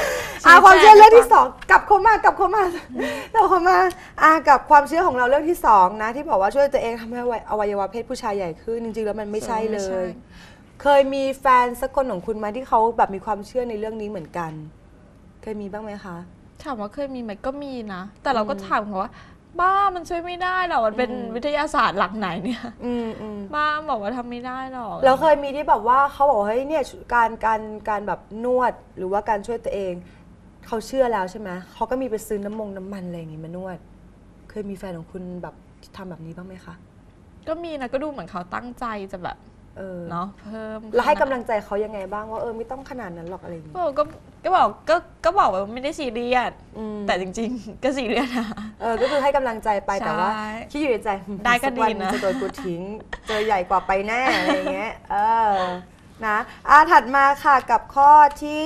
ความเชื่อเรื่องที่สองกลับเข้ามากับความเชื่อของเราเรื่องที่สองนะที่บอกว่าช่วยตัวเองทำให้อวัยวะเพศผู้ชายใหญ่ขึ้นจริงๆแล้วมันไม่ใช่เลย เคยมีแฟนสักคนของคุณไหมที่เขาแบบมีความเชื่อในเรื่องนี้เหมือนกันเคยมีบ้างไหมคะถามว่าเคยมีไหมก็มีนะแต่เราก็ถามเขาว่าบ้ามันช่วยไม่ได้หรอกมันเป็นวิทยาศาสตร์หลักไหนเนี่ยบ้าบอกว่าทำไม่ได้หรอกแล้วเคยมีที่แบบว่าเขาบอกเฮ้ยเนี่ยการแบบนวดหรือว่าการช่วยตัวเองเขาเชื่อแล้วใช่ไหมเขาก็มีไปซื้อน้ำมันอะไรอย่างงี้มานวดเคยมีแฟนของคุณแบบทำแบบนี้บ้างไหมคะก็มีนะก็ดูเหมือนเขาตั้งใจจะแบบเนาะเพิ่มแล้วให้กำลังใจเขายังไงบ้างว่าไม่ต้องขนาดนั้นหรอกอะไรอย่างงี้ก็บอกว่าไม่ได้ซีเรียสแต่จริงๆก็ซีเรียสนะก็คือให้กำลังใจไปแต่ว่าคิดอยู่ในใจได้ก็ดีนะจะโดนกูทิ้งเจอใหญ่กว่าไปแน่อะไรอย่างเงี้ยนะถัดมาค่ะกับข้อที่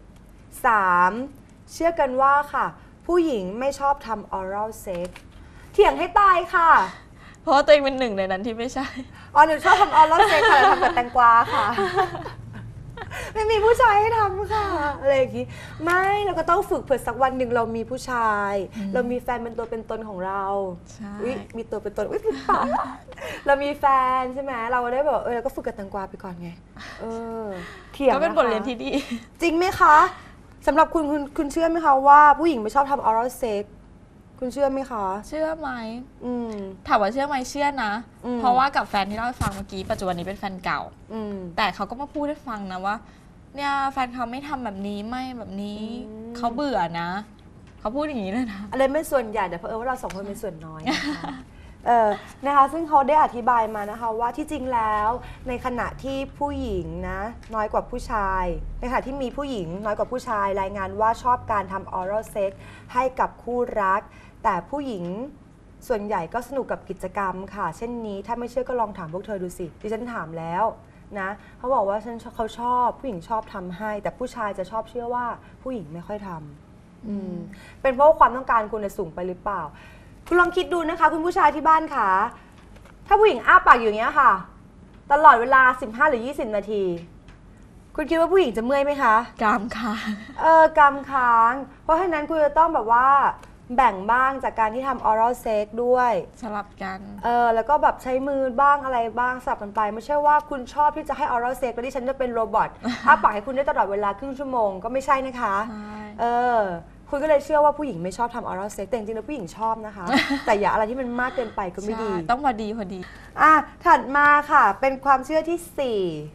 3เชื่อกันว่าค่ะผู้หญิงไม่ชอบทำ oral sex เถียงให้ตายค่ะเพราะตัวเองเป็นหนึ่งในนั้นที่ไม่ใช่หนูชอบทำ oral sex ค่ะทำกับแตงกวาค่ะไม่มีผู้ชายให้ทำค่ะอะไรอย่างงี้ไม่เราก็ต้องฝึกเผื่อสักวันหนึ่งเรามีผู้ชายเรามีแฟนเป็นตัวเป็นตนของเรามีตัวเป็นตนติดปากเรามีแฟนใช่ไหมเราได้แบบเราก็ฝึกกับแตงกวาไปก่อนไงเถียงก็เป็นบทเรียนที่ดีจริงไหมคะสำหรับคุณเชื่อไหมคะว่าผู้หญิงไม่ชอบทำ oral sex คุณเชื่อไหมคะเชื่อไหมถามว่าเชื่อไหมเชื่อนะเพราะว่ากับแฟนที่เล่าให้ฟังเมื่อกี้ปัจจุบันนี้เป็นแฟนเก่าแต่เขาก็มาพูดให้ฟังนะว่าเนี่ยแฟนเขาไม่ทำแบบนี้ไม่แบบนี้เขาเบื่อนะเขาพูดอย่างนี้เลยนะอะไรไม่ส่วนใหญ่แต่เพราะว่าเราสองคนเป็นส่วนน้อยนะคะซึ่งเขาได้อธิบายมานะคะว่าที่จริงแล้วในขณะที่ผู้หญิงนะน้อยกว่าผู้ชายในขณะที่มีผู้หญิงน้อยกว่าผู้ชายรายงานว่าชอบการทำ oral sex ให้กับคู่รักแต่ผู้หญิงส่วนใหญ่ก็สนุกกับกิจกรรมค่ะเช่นนี้ถ้าไม่เชื่อก็ลองถามพวกเธอดูสิดิฉันถามแล้วนะเขาบอกว่าเขาชอบผู้หญิงชอบทำให้แต่ผู้ชายจะชอบเชื่อว่าผู้หญิงไม่ค่อยทำเป็นเพราะความต้องการคุณสูงไปหรือเปล่าคุณลองคิดดูนะคะคุณผู้ชายที่บ้านค่ะถ้าผู้หญิงอ้าปากอยู่อย่างเงี้ยค่ะตลอดเวลา15 หรือ 20 นาทีคุณคิดว่าผู้หญิงจะเมื่อยไหมคะกามค้างกามค้างเพราะฉะนั้นคุณจะต้องแบบว่าแบ่งบ้างจากการที่ทำ oral sex ด้วยสลับกันแล้วก็แบบใช้มือบ้างอะไรบ้างสลับกันไปไม่ใช่ว่าคุณชอบที่จะให้ oral sex แล้วดิฉันจะเป็นโรบอทอ้าปากให้คุณได้ตลอดเวลาครึ่งชั่วโมงก็ไม่ใช่นะคะคุณก็เลยเชื่อว่าผู้หญิงไม่ชอบทำ oral sex แต่จริงๆแล้วผู้หญิงชอบนะคะแต่อย่าอะไรที่มันมากเกินไปก็ไม่ดีต้องพอดีถัดมาค่ะเป็นความเชื่อที่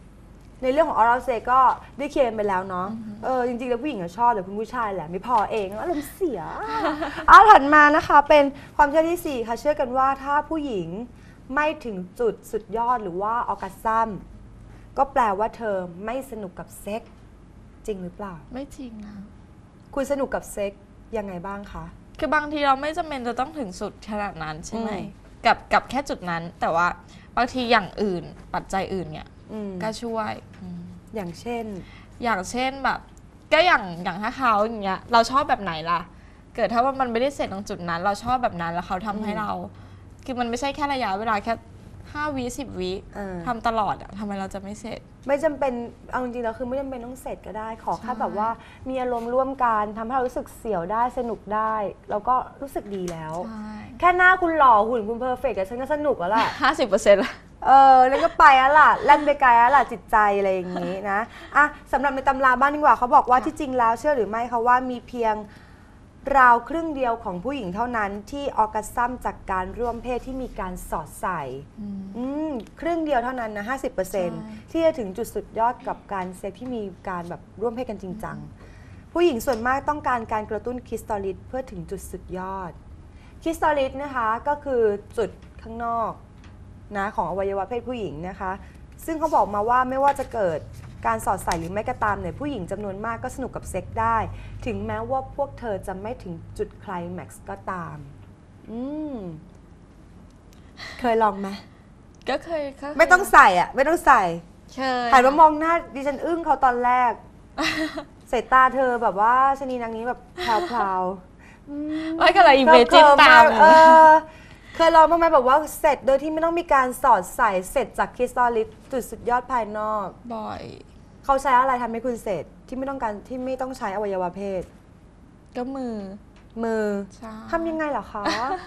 4ในเรื่องของ oral sex ก็ได้เคลียร์ไปแล้วเนาะจริงๆแล้วผู้หญิงชอบแต่คุณผู้ชายแหละไม่พอเองอารมณ์เสียถัดมานะคะเป็นความเชื่อที่4ค่ะเชื่อกันว่าถ้าผู้หญิงไม่ถึงจุดสุดยอดหรือว่าออร์กัสซัมก็แปลว่าเธอไม่สนุกกับเซ็กจริงหรือเปล่าไม่จริงนะคุณสนุกกับเซ็กยังไงบ้างคะคือบางทีเราไม่จำเป็นจะต้องถึงสุดขนาดนั้นใช่ไหมกับแค่จุดนั้นแต่ว่าบางทีอย่างอื่นปัจจัยอื่นเนี่ยก็ช่วยอย่างเช่นแบบก็อย่างถ้าเขาอย่างเงี้ยเราชอบแบบไหนล่ะเกิดถ้าว่ามันไม่ได้เสร็จตรงจุดนั้นเราชอบแบบนั้นแล้วเขาทำให้เราคือมันไม่ใช่แค่ระยะเวลาแค่5 วิ10 วิทำตลอดทำไมเราจะไม่เสร็จไม่จำเป็นเอาจริงๆแล้วคือไม่จำเป็นต้องเสร็จก็ได้ขอแค่แบบว่ามีอารมณ์ร่วมกันทำให้เรารู้สึกเสียวได้สนุกได้แล้วก็รู้สึกดีแล้วแค่หน้าคุณหล่อหุ่นคุณเพอร์เฟกต์ฉันก็สนุกแล้วล่ะ 50%ละแล้วก็ไปแล้วล่ะแล่นไปไกลแล้วล่ะจิตใจอะไรอย่างนี้นะสำหรับในตำราบ้านดีกว่าเขาบอกว่าที่จริงแล้วเชื่อหรือไม่คะว่ามีเพียงราวครึ่งเดียวของผู้หญิงเท่านั้นที่ออร์กัสซัมจากการร่วมเพศที่มีการสอดใส่ครึ่งเดียวเท่านั้นนะ 50% ที่จะถึงจุดสุดยอดกับการเซ็กที่มีการแบบร่วมเพศกันจริงจังผู้หญิงส่วนมากต้องการการกระตุ้นคริสตัลลิสเพื่อถึงจุดสุดยอดคริสตัลลิสนะคะก็คือจุดข้างนอกนะของอวัยวะเพศผู้หญิงนะคะซึ่งเขาบอกมาว่าไม่ว่าจะเกิดการสอดใส่หรือไม่ก็ตามเนี่ยผู้หญิงจำนวนมากก็สนุกกับเซ็กได้ถึงแม้ว่าพวกเธอจะไม่ถึงจุดไคลแม็กซ์ก็ตามเคยลองไหมก็เคยไม่ต้องใส่ไม่ต้องใส่เคยหันมามองหน้าดิฉันอึ้งเขาตอนแรกสายตาเธอแบบว่าชนีนางนี้แบบพราวๆไม่ก็เลยอิมเมจินตามเคยลองบ้างไหมแบบว่าเสร็จโดยที่ไม่ต้องมีการสอดใส่เสร็จจากคริสตัลลิสจุดสุดยอดภายนอกบ่อยเขาใช้อะไรทำให้คุณเสร็จที่ไม่ต้องใช้อวัยวะเพศก็มือใช่ทำยังไงเหรอคะ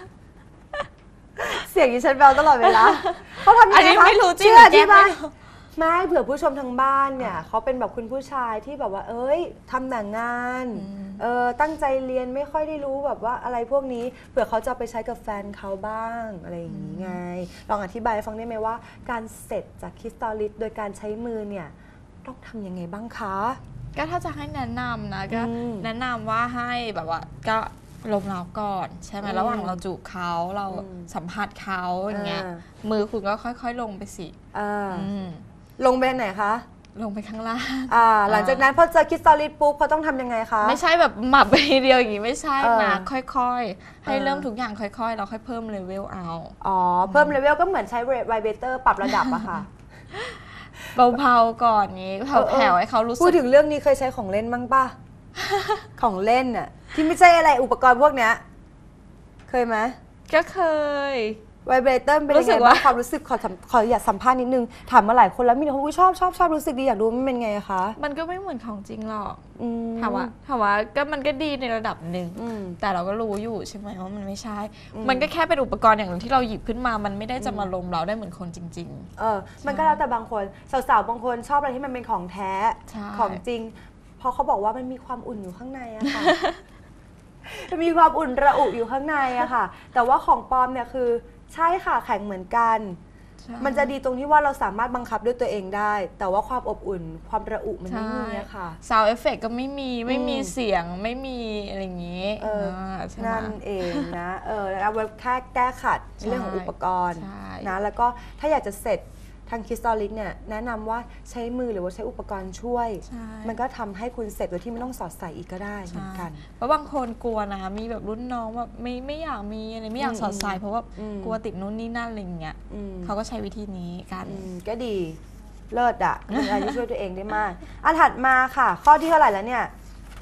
เสียงดิฉันแววตลอดเวลาเขาทำยังไงคะอันนี้ไม่รู้จริงเชื่อที่แก้ไม่เผื่อผู้ชมทางบ้านเนี่ยเขาเป็นแบบคุณผู้ชายที่แบบว่า เอ้ยทำแต่งานตั้งใจเรียนไม่ค่อยได้รู้แบบว่าอะไรพวกนี้เผื่อเขาจะไปใช้กับแฟนเขาบ้างอะไรอย่างนี้ไงลองอธิบายให้ฟังได้ไหมว่าการเสร็จจากคริสตัลลิสโดยการใช้มือเนี่ยต้องทำยังไงบ้างคะก็ถ้าจะให้แนะนำนะก็แนะนำว่าให้แบบว่าก็ลมเราก่อนใช่ไหมระหว่างเราจูบเขาเราสัมผัสเขาอย่างเงี้ยมือคุณก็ค่อยๆลงไปสิลงไปไหนคะลงไปข้างล่างหลังจากนั้นพอเจอคริสตัลลิสปุ๊บเขาต้องทำยังไงคะไม่ใช่แบบหมับไปทีเดียวอย่างงี้ไม่ใช่นะค่อยๆให้เริ่มทุกอย่างค่อยๆเราค่อยเพิ่มเลเวลเอาเพิ่มเลเวลก็เหมือนใช้ไวเบเตอร์ปรับระดับอะค่ะเบาๆก่อนนี้แผ่วๆให้เขารู้สึกพูดถึงเรื่องนี้เคยใช้ของเล่นมั้งป่ะ ของเล่นน่ะที่ไม่ใช่อะไรอุปกรณ์พวกเนี้ยเคยไหมก็เคยไวเบรเตอร์เป็นยังไงบ้างความรู้สึกขออยากสัมภาษณ์นิดนึงถามมาหลายคนแล้วมีคนชอบรู้สึกดีอยากรู้มันเป็นไงคะมันก็ไม่เหมือนของจริงหรอกถามว่าก็มันก็ดีในระดับหนึ่งแต่เราก็รู้อยู่ใช่ไหมว่ามันไม่ใช่มันก็แค่เป็นอุปกรณ์อย่างหนึ่งที่เราหยิบขึ้นมามันไม่ได้จะมาลมเราได้เหมือนคนจริงๆมันก็แล้วแต่บางคนสาวๆบางคนชอบอะไรที่มันเป็นของแท้ของจริงพอเขาบอกว่ามันมีความอุ่นอยู่ข้างในอะค่ะมันมีความอุ่นระอุอยู่ข้างในอะค่ะแต่ว่าของปลอมเนี่ยคือใช่ค่ะแข็งเหมือนกันมันจะดีตรงที่ว่าเราสามารถบังคับด้วยตัวเองได้แต่ว่าความอบอุ่นความระอุมันไม่มีอะค่ะซาวด์เอฟเฟกต์ก็ไม่มีเสียงไม่มีอะไรอย่างนี้นั่นเองนะแล้วแค่แก้ขัดเรื่องของอุปกรณ์นะแล้วก็ถ้าอยากจะเสร็จทางคริสตัลลิสเนี่ยแนะนำว่าใช้มือหรือว่าใช้อุปกรณ์ช่วยมันก็ทำให้คุณเสร็จโดยที่ไม่ต้องสอดใส่อีกก็ได้เหมือนกันเพราะบางคนกลัวนะมีแบบรุ่นน้องแบบไม่อยากมีอะไรไม่อยากสอดใส่เพราะว่ากลัวติดนู่นนี่นั่นอะไรอย่างเงี้ยเขาก็ใช้วิธีนี้กันก็ดีเลิศอ่ะเป็นอะไรที่ช่วยตัวเองได้มากถัดมาค่ะข้อที่เท่าไหร่แล้วเนี่ย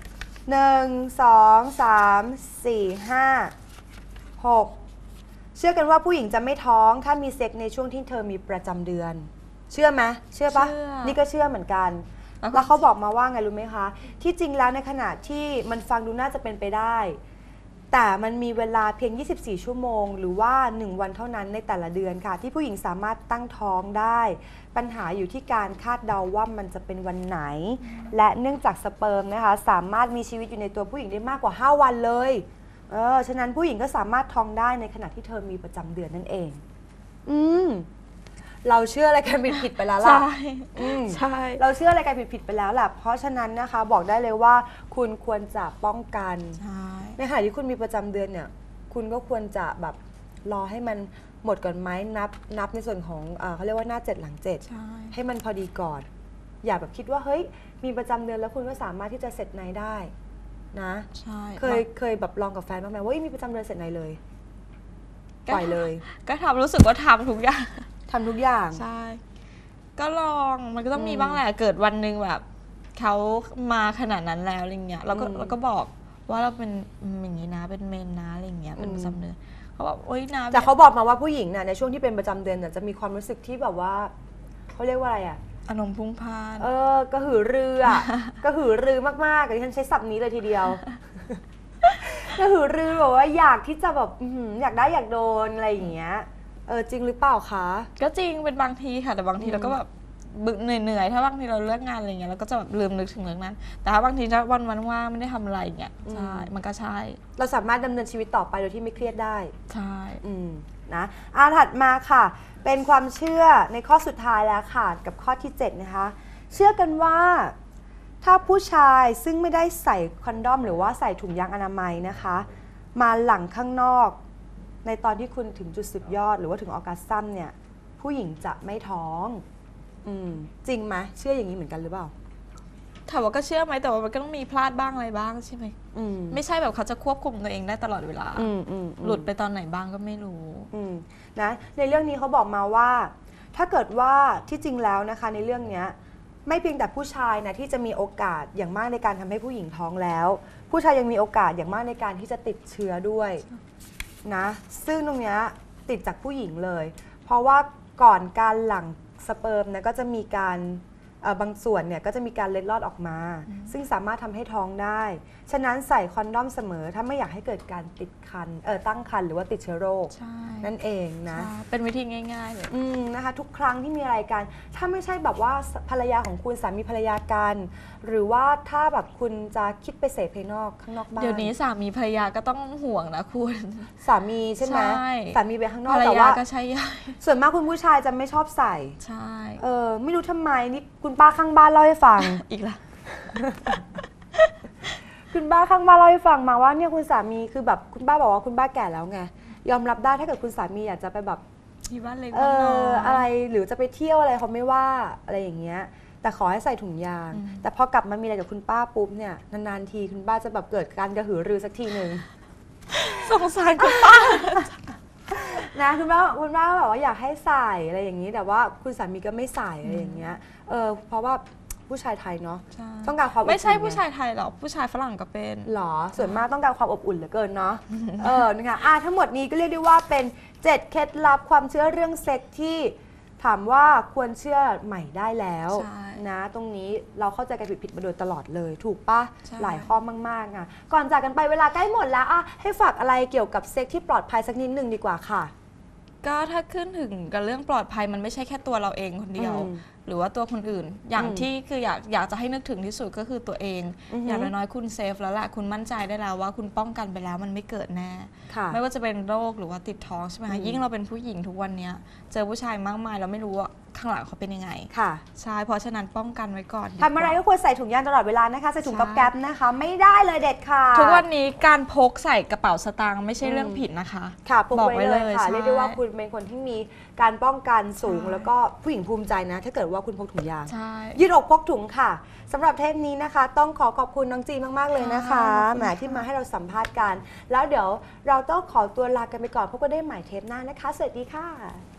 1 2 3 4 5 6เชื่อกันว่าผู้หญิงจะไม่ท้องถ้ามีเซ็กในช่วงที่เธอมีประจำเดือนเชื่อไหมเชื่อปะนี่ก็เชื่อเหมือนกันแล้วเขาบอกมาว่าไงรู้ไหมคะที่จริงแล้วในขณะที่มันฟังดูน่าจะเป็นไปได้แต่มันมีเวลาเพียง24ชั่วโมงหรือว่า1วันเท่านั้นในแต่ละเดือนค่ะที่ผู้หญิงสามารถตั้งท้องได้ปัญหาอยู่ที่การคาดเดาว่ามันจะเป็นวันไหนและเนื่องจากสเปิร์มนะคะสามารถมีชีวิตอยู่ในตัวผู้หญิงได้มากกว่า5วันเลยฉะนั้นผู้หญิงก็สามารถท้องได้ในขณะที่เธอมีประจำเดือนนั่นเองเราเชื่ออะไรกันผิดไปแล้วล่ะใช่เราเชื่ออะไรกันผิดไปแล้วล่ะเพราะฉะนั้นนะคะบอกได้เลยว่าคุณควรจะป้องกันในขณะที่คุณมีประจำเดือนเนี่ยคุณก็ควรจะแบบรอให้มันหมดก่อนไหมนับในส่วนของเขาเรียกว่าหน้า7หลัง7ให้มันพอดีก่อนอย่าแบบคิดว่าเฮ้ยมีประจำเดือนแล้วคุณก็สามารถที่จะเสร็จในได้นะเคยแบบลองกับแฟนบ้างไหมว่ามีประจำเดือนเสร็จในเลยปล่อยเลยก็รู้สึกว่าทำทุกอย่างใช่ก็ลองมันก็ต้องมีบ้างแหละเกิดวันหนึ่งแบบเขามาขนาดนั้นแล้วอะไรเงี้ยเราก็บอกว่าเราเป็นอย่างนี้นะเป็นเมนนะอะไรเงี้ยเป็นประจำเดือนเขาบอกโอ๊ยนะแต่เขาบอกมาว่าผู้หญิงน่ะในช่วงที่เป็นประจำเดือนน่ะจะมีความรู้สึกที่แบบว่าเขาเรียกว่าอะไรอ่ะอารมณ์พุ่งพล่านกระหือรืออ่ะกระหือรือมากๆดิฉันใช้ศัพท์นี้เลยทีเดียวกระหือรือแบบว่าอยากที่จะแบบอยากได้อยากโดนอะไรอย่างเงี้ยจริงหรือเปล่าคะก็จริงเป็นบางทีค่ะแต่บางทีเราก็แบบเหนื่อยถ้าบางทีเราเลิกงานอะไรเงี้ยเราก็จะแบบลืมนึกถึงเรื่องนั้นแต่ถ้าบางทีถ้าวันว่างไม่ได้ทำอะไรเงี้ยใช่มันก็ใช่เราสามารถดำเนินชีวิตต่อไปโดยที่ไม่เครียดได้ใช่นะถัดมาค่ะเป็นความเชื่อในข้อสุดท้ายแล้วค่ะกับข้อที่7นะคะเชื่อกันว่าถ้าผู้ชายซึ่งไม่ได้ใส่คอนดอมหรือว่าใส่ถุงยางอนามัยนะคะมาหลังข้างนอกในตอนที่คุณถึงจุดสุดยอดหรือว่าถึงออร์กัสซัมเนี่ยผู้หญิงจะไม่ท้องจริงไหมเชื่ออย่างนี้เหมือนกันหรือเปล่าถามว่าก็เชื่อไหมแต่ว่ามันก็ต้องมีพลาดบ้างอะไรบ้างใช่ไหมไม่ใช่แบบเขาจะควบคุมตัวเองได้ตลอดเวลาหลุดไปตอนไหนบ้างก็ไม่รู้นะในเรื่องนี้เขาบอกมาว่าถ้าเกิดว่าที่จริงแล้วนะคะในเรื่องนี้ไม่เพียงแต่ผู้ชายนะที่จะมีโอกาสอย่างมากในการทำให้ผู้หญิงท้องแล้วผู้ชายยังมีโอกาสอย่างมากในการที่จะติดเชื้อด้วยนะซึ่งตรงนี้ติดจากผู้หญิงเลยเพราะว่าก่อนการหลั่งสเปิร์มนะก็จะมีการบางส่วนเนี่ยก็จะมีการเล็ดลอดออกมา ซึ่งสามารถทำให้ท้องได้ ฉะนั้นใส่คอนดอมเสมอถ้าไม่อยากให้เกิดการติดคันตั้งครรภ์หรือว่าติดเชื้อโรคใช่นั่นเองนะใช่เป็นวิธีง่ายๆเลยนะคะทุกครั้งที่มีอะไรกัน ถ้าไม่ใช่แบบว่าภรรยาของคุณสามีภรรยากัน หรือว่าถ้าแบบคุณจะคิดไปเสพภายนอกข้างนอกบ้านเดี๋ยวนี้สามีภรรยาก็ต้องห่วงนะคุณสามีใช่ไหมใช่สามีไปข้างนอภกรรแต่ยาว่าก็ใช่ย่อยส่วนมากคุณผู้ชายจะไม่ชอบใส่ใช่ไม่รู้ทำไมนี่คุณป้าข้างบ้านเล่าให้ฟังอีกละคุณป้าข้างบ้านเล่าให้ฟังมาว่าเนี่ยคุณสามีคือแบบคุณป้าบอกว่าคุณป้าแก่แล้วไงยอมรับได้ถ้าเกิดคุณสามีอยากจะไปแบบที่บ้านเล็กบ้านน้อยอะไรหรือจะไปเที่ยวอะไรเขาไม่ว่าอะไรอย่างเงี้ยแต่ขอให้ใส่ถุงยาง แต่พอกลับมามีอะไรกับคุณป้าปุ๊บเนี่ยนานๆทีคุณป้าจะแบบเกิดการกระหือรือสักทีหนึ่งสงสารคุณป้านะคุณป้าก็แบบว่าอยากให้ใส่อะไรอย่างนี้แต่ว่าคุณสามีก็ไม่ใส่อะไรอย่างเงี้ยเพราะว่าผู้ชายไทยเนาะใช่ต้องการความอบอุ่นไม่ใช่ไงผู้ชายไทยหรอกผู้ชายฝรั่งก็เป็นหรอส่วนมากต้องการความอบอุ่นเหลือเกินเนาะนะคะทั้งหมดนี้ก็เรียกได้ว่าเป็น 7 เคล็ดลับความเชื่อเรื่องเซ็กที่ถามว่าควรเชื่อใหม่ได้แล้วใช่นะตรงนี้เราเข้าใจกันผิดๆมาโดยตลอดเลยถูกปะใช่หลายข้อมากๆอ่ะก่อนจากกันไปเวลาใกล้หมดแล้วให้ฝากอะไรเกี่ยวกับเซ็กที่ปลอดภัยสักนิดนึงดีกว่าค่ะก็ถ้าขึ้นถึงกับเรื่องปลอดภัยมันไม่ใช่แค่ตัวเราเองคนเดียว หรือว่าตัวคนอื่น อย่างที่คืออยากจะให้นึกถึงที่สุดก็คือตัวเอง อย่างน้อยๆคุณเซฟแล้วแหละคุณมั่นใจได้แล้วว่าคุณป้องกันไปแล้วมันไม่เกิดแน่ค่ะไม่ว่าจะเป็นโรคหรือว่าติดท้องใช่ไหมคะยิ่งเราเป็นผู้หญิงทุกวันเนี้ยเจอผู้ชายมากมายเราไม่รู้ว่าข้างหลังเขาเป็นยังไงค่ะใช่เพราะฉะนั้นป้องกันไว้ก่อนดีกว่าทำอะไรก็ควรใส่ถุงยางตลอดเวลานะคะใส่ถุงก๊อบแก๊บนะคะไม่ได้เลยเด็ดค่ะทุกวันนี้การพกใส่กระเป๋าสตางค์ไม่ใช่เรื่องผิดนะคะค่ะพกบอกไว้ไว้เลเลย ยค่ะใช่เรียกได้ว่าคุณเป็นคนที่มีการป้องกันสูงใช่แล้วก็ผู้หญิงภูมิใจนะ ถ้าเกิดว่าคุณพกถุงยางใช่ยืดอกพกถุงค่ะสำหรับเทปนี้นะคะ ต้องขอบคุณน้องจีมากๆเลยนะคะค่ะขอบคุณแหมที่มาให้เราสัมภาษณ์กัน แล้วเดี๋ยวเราต้องขอตัวลากันไปก่อนพบกันได้ใหม่เทปหน้านะคะ สวัสดีค่ะ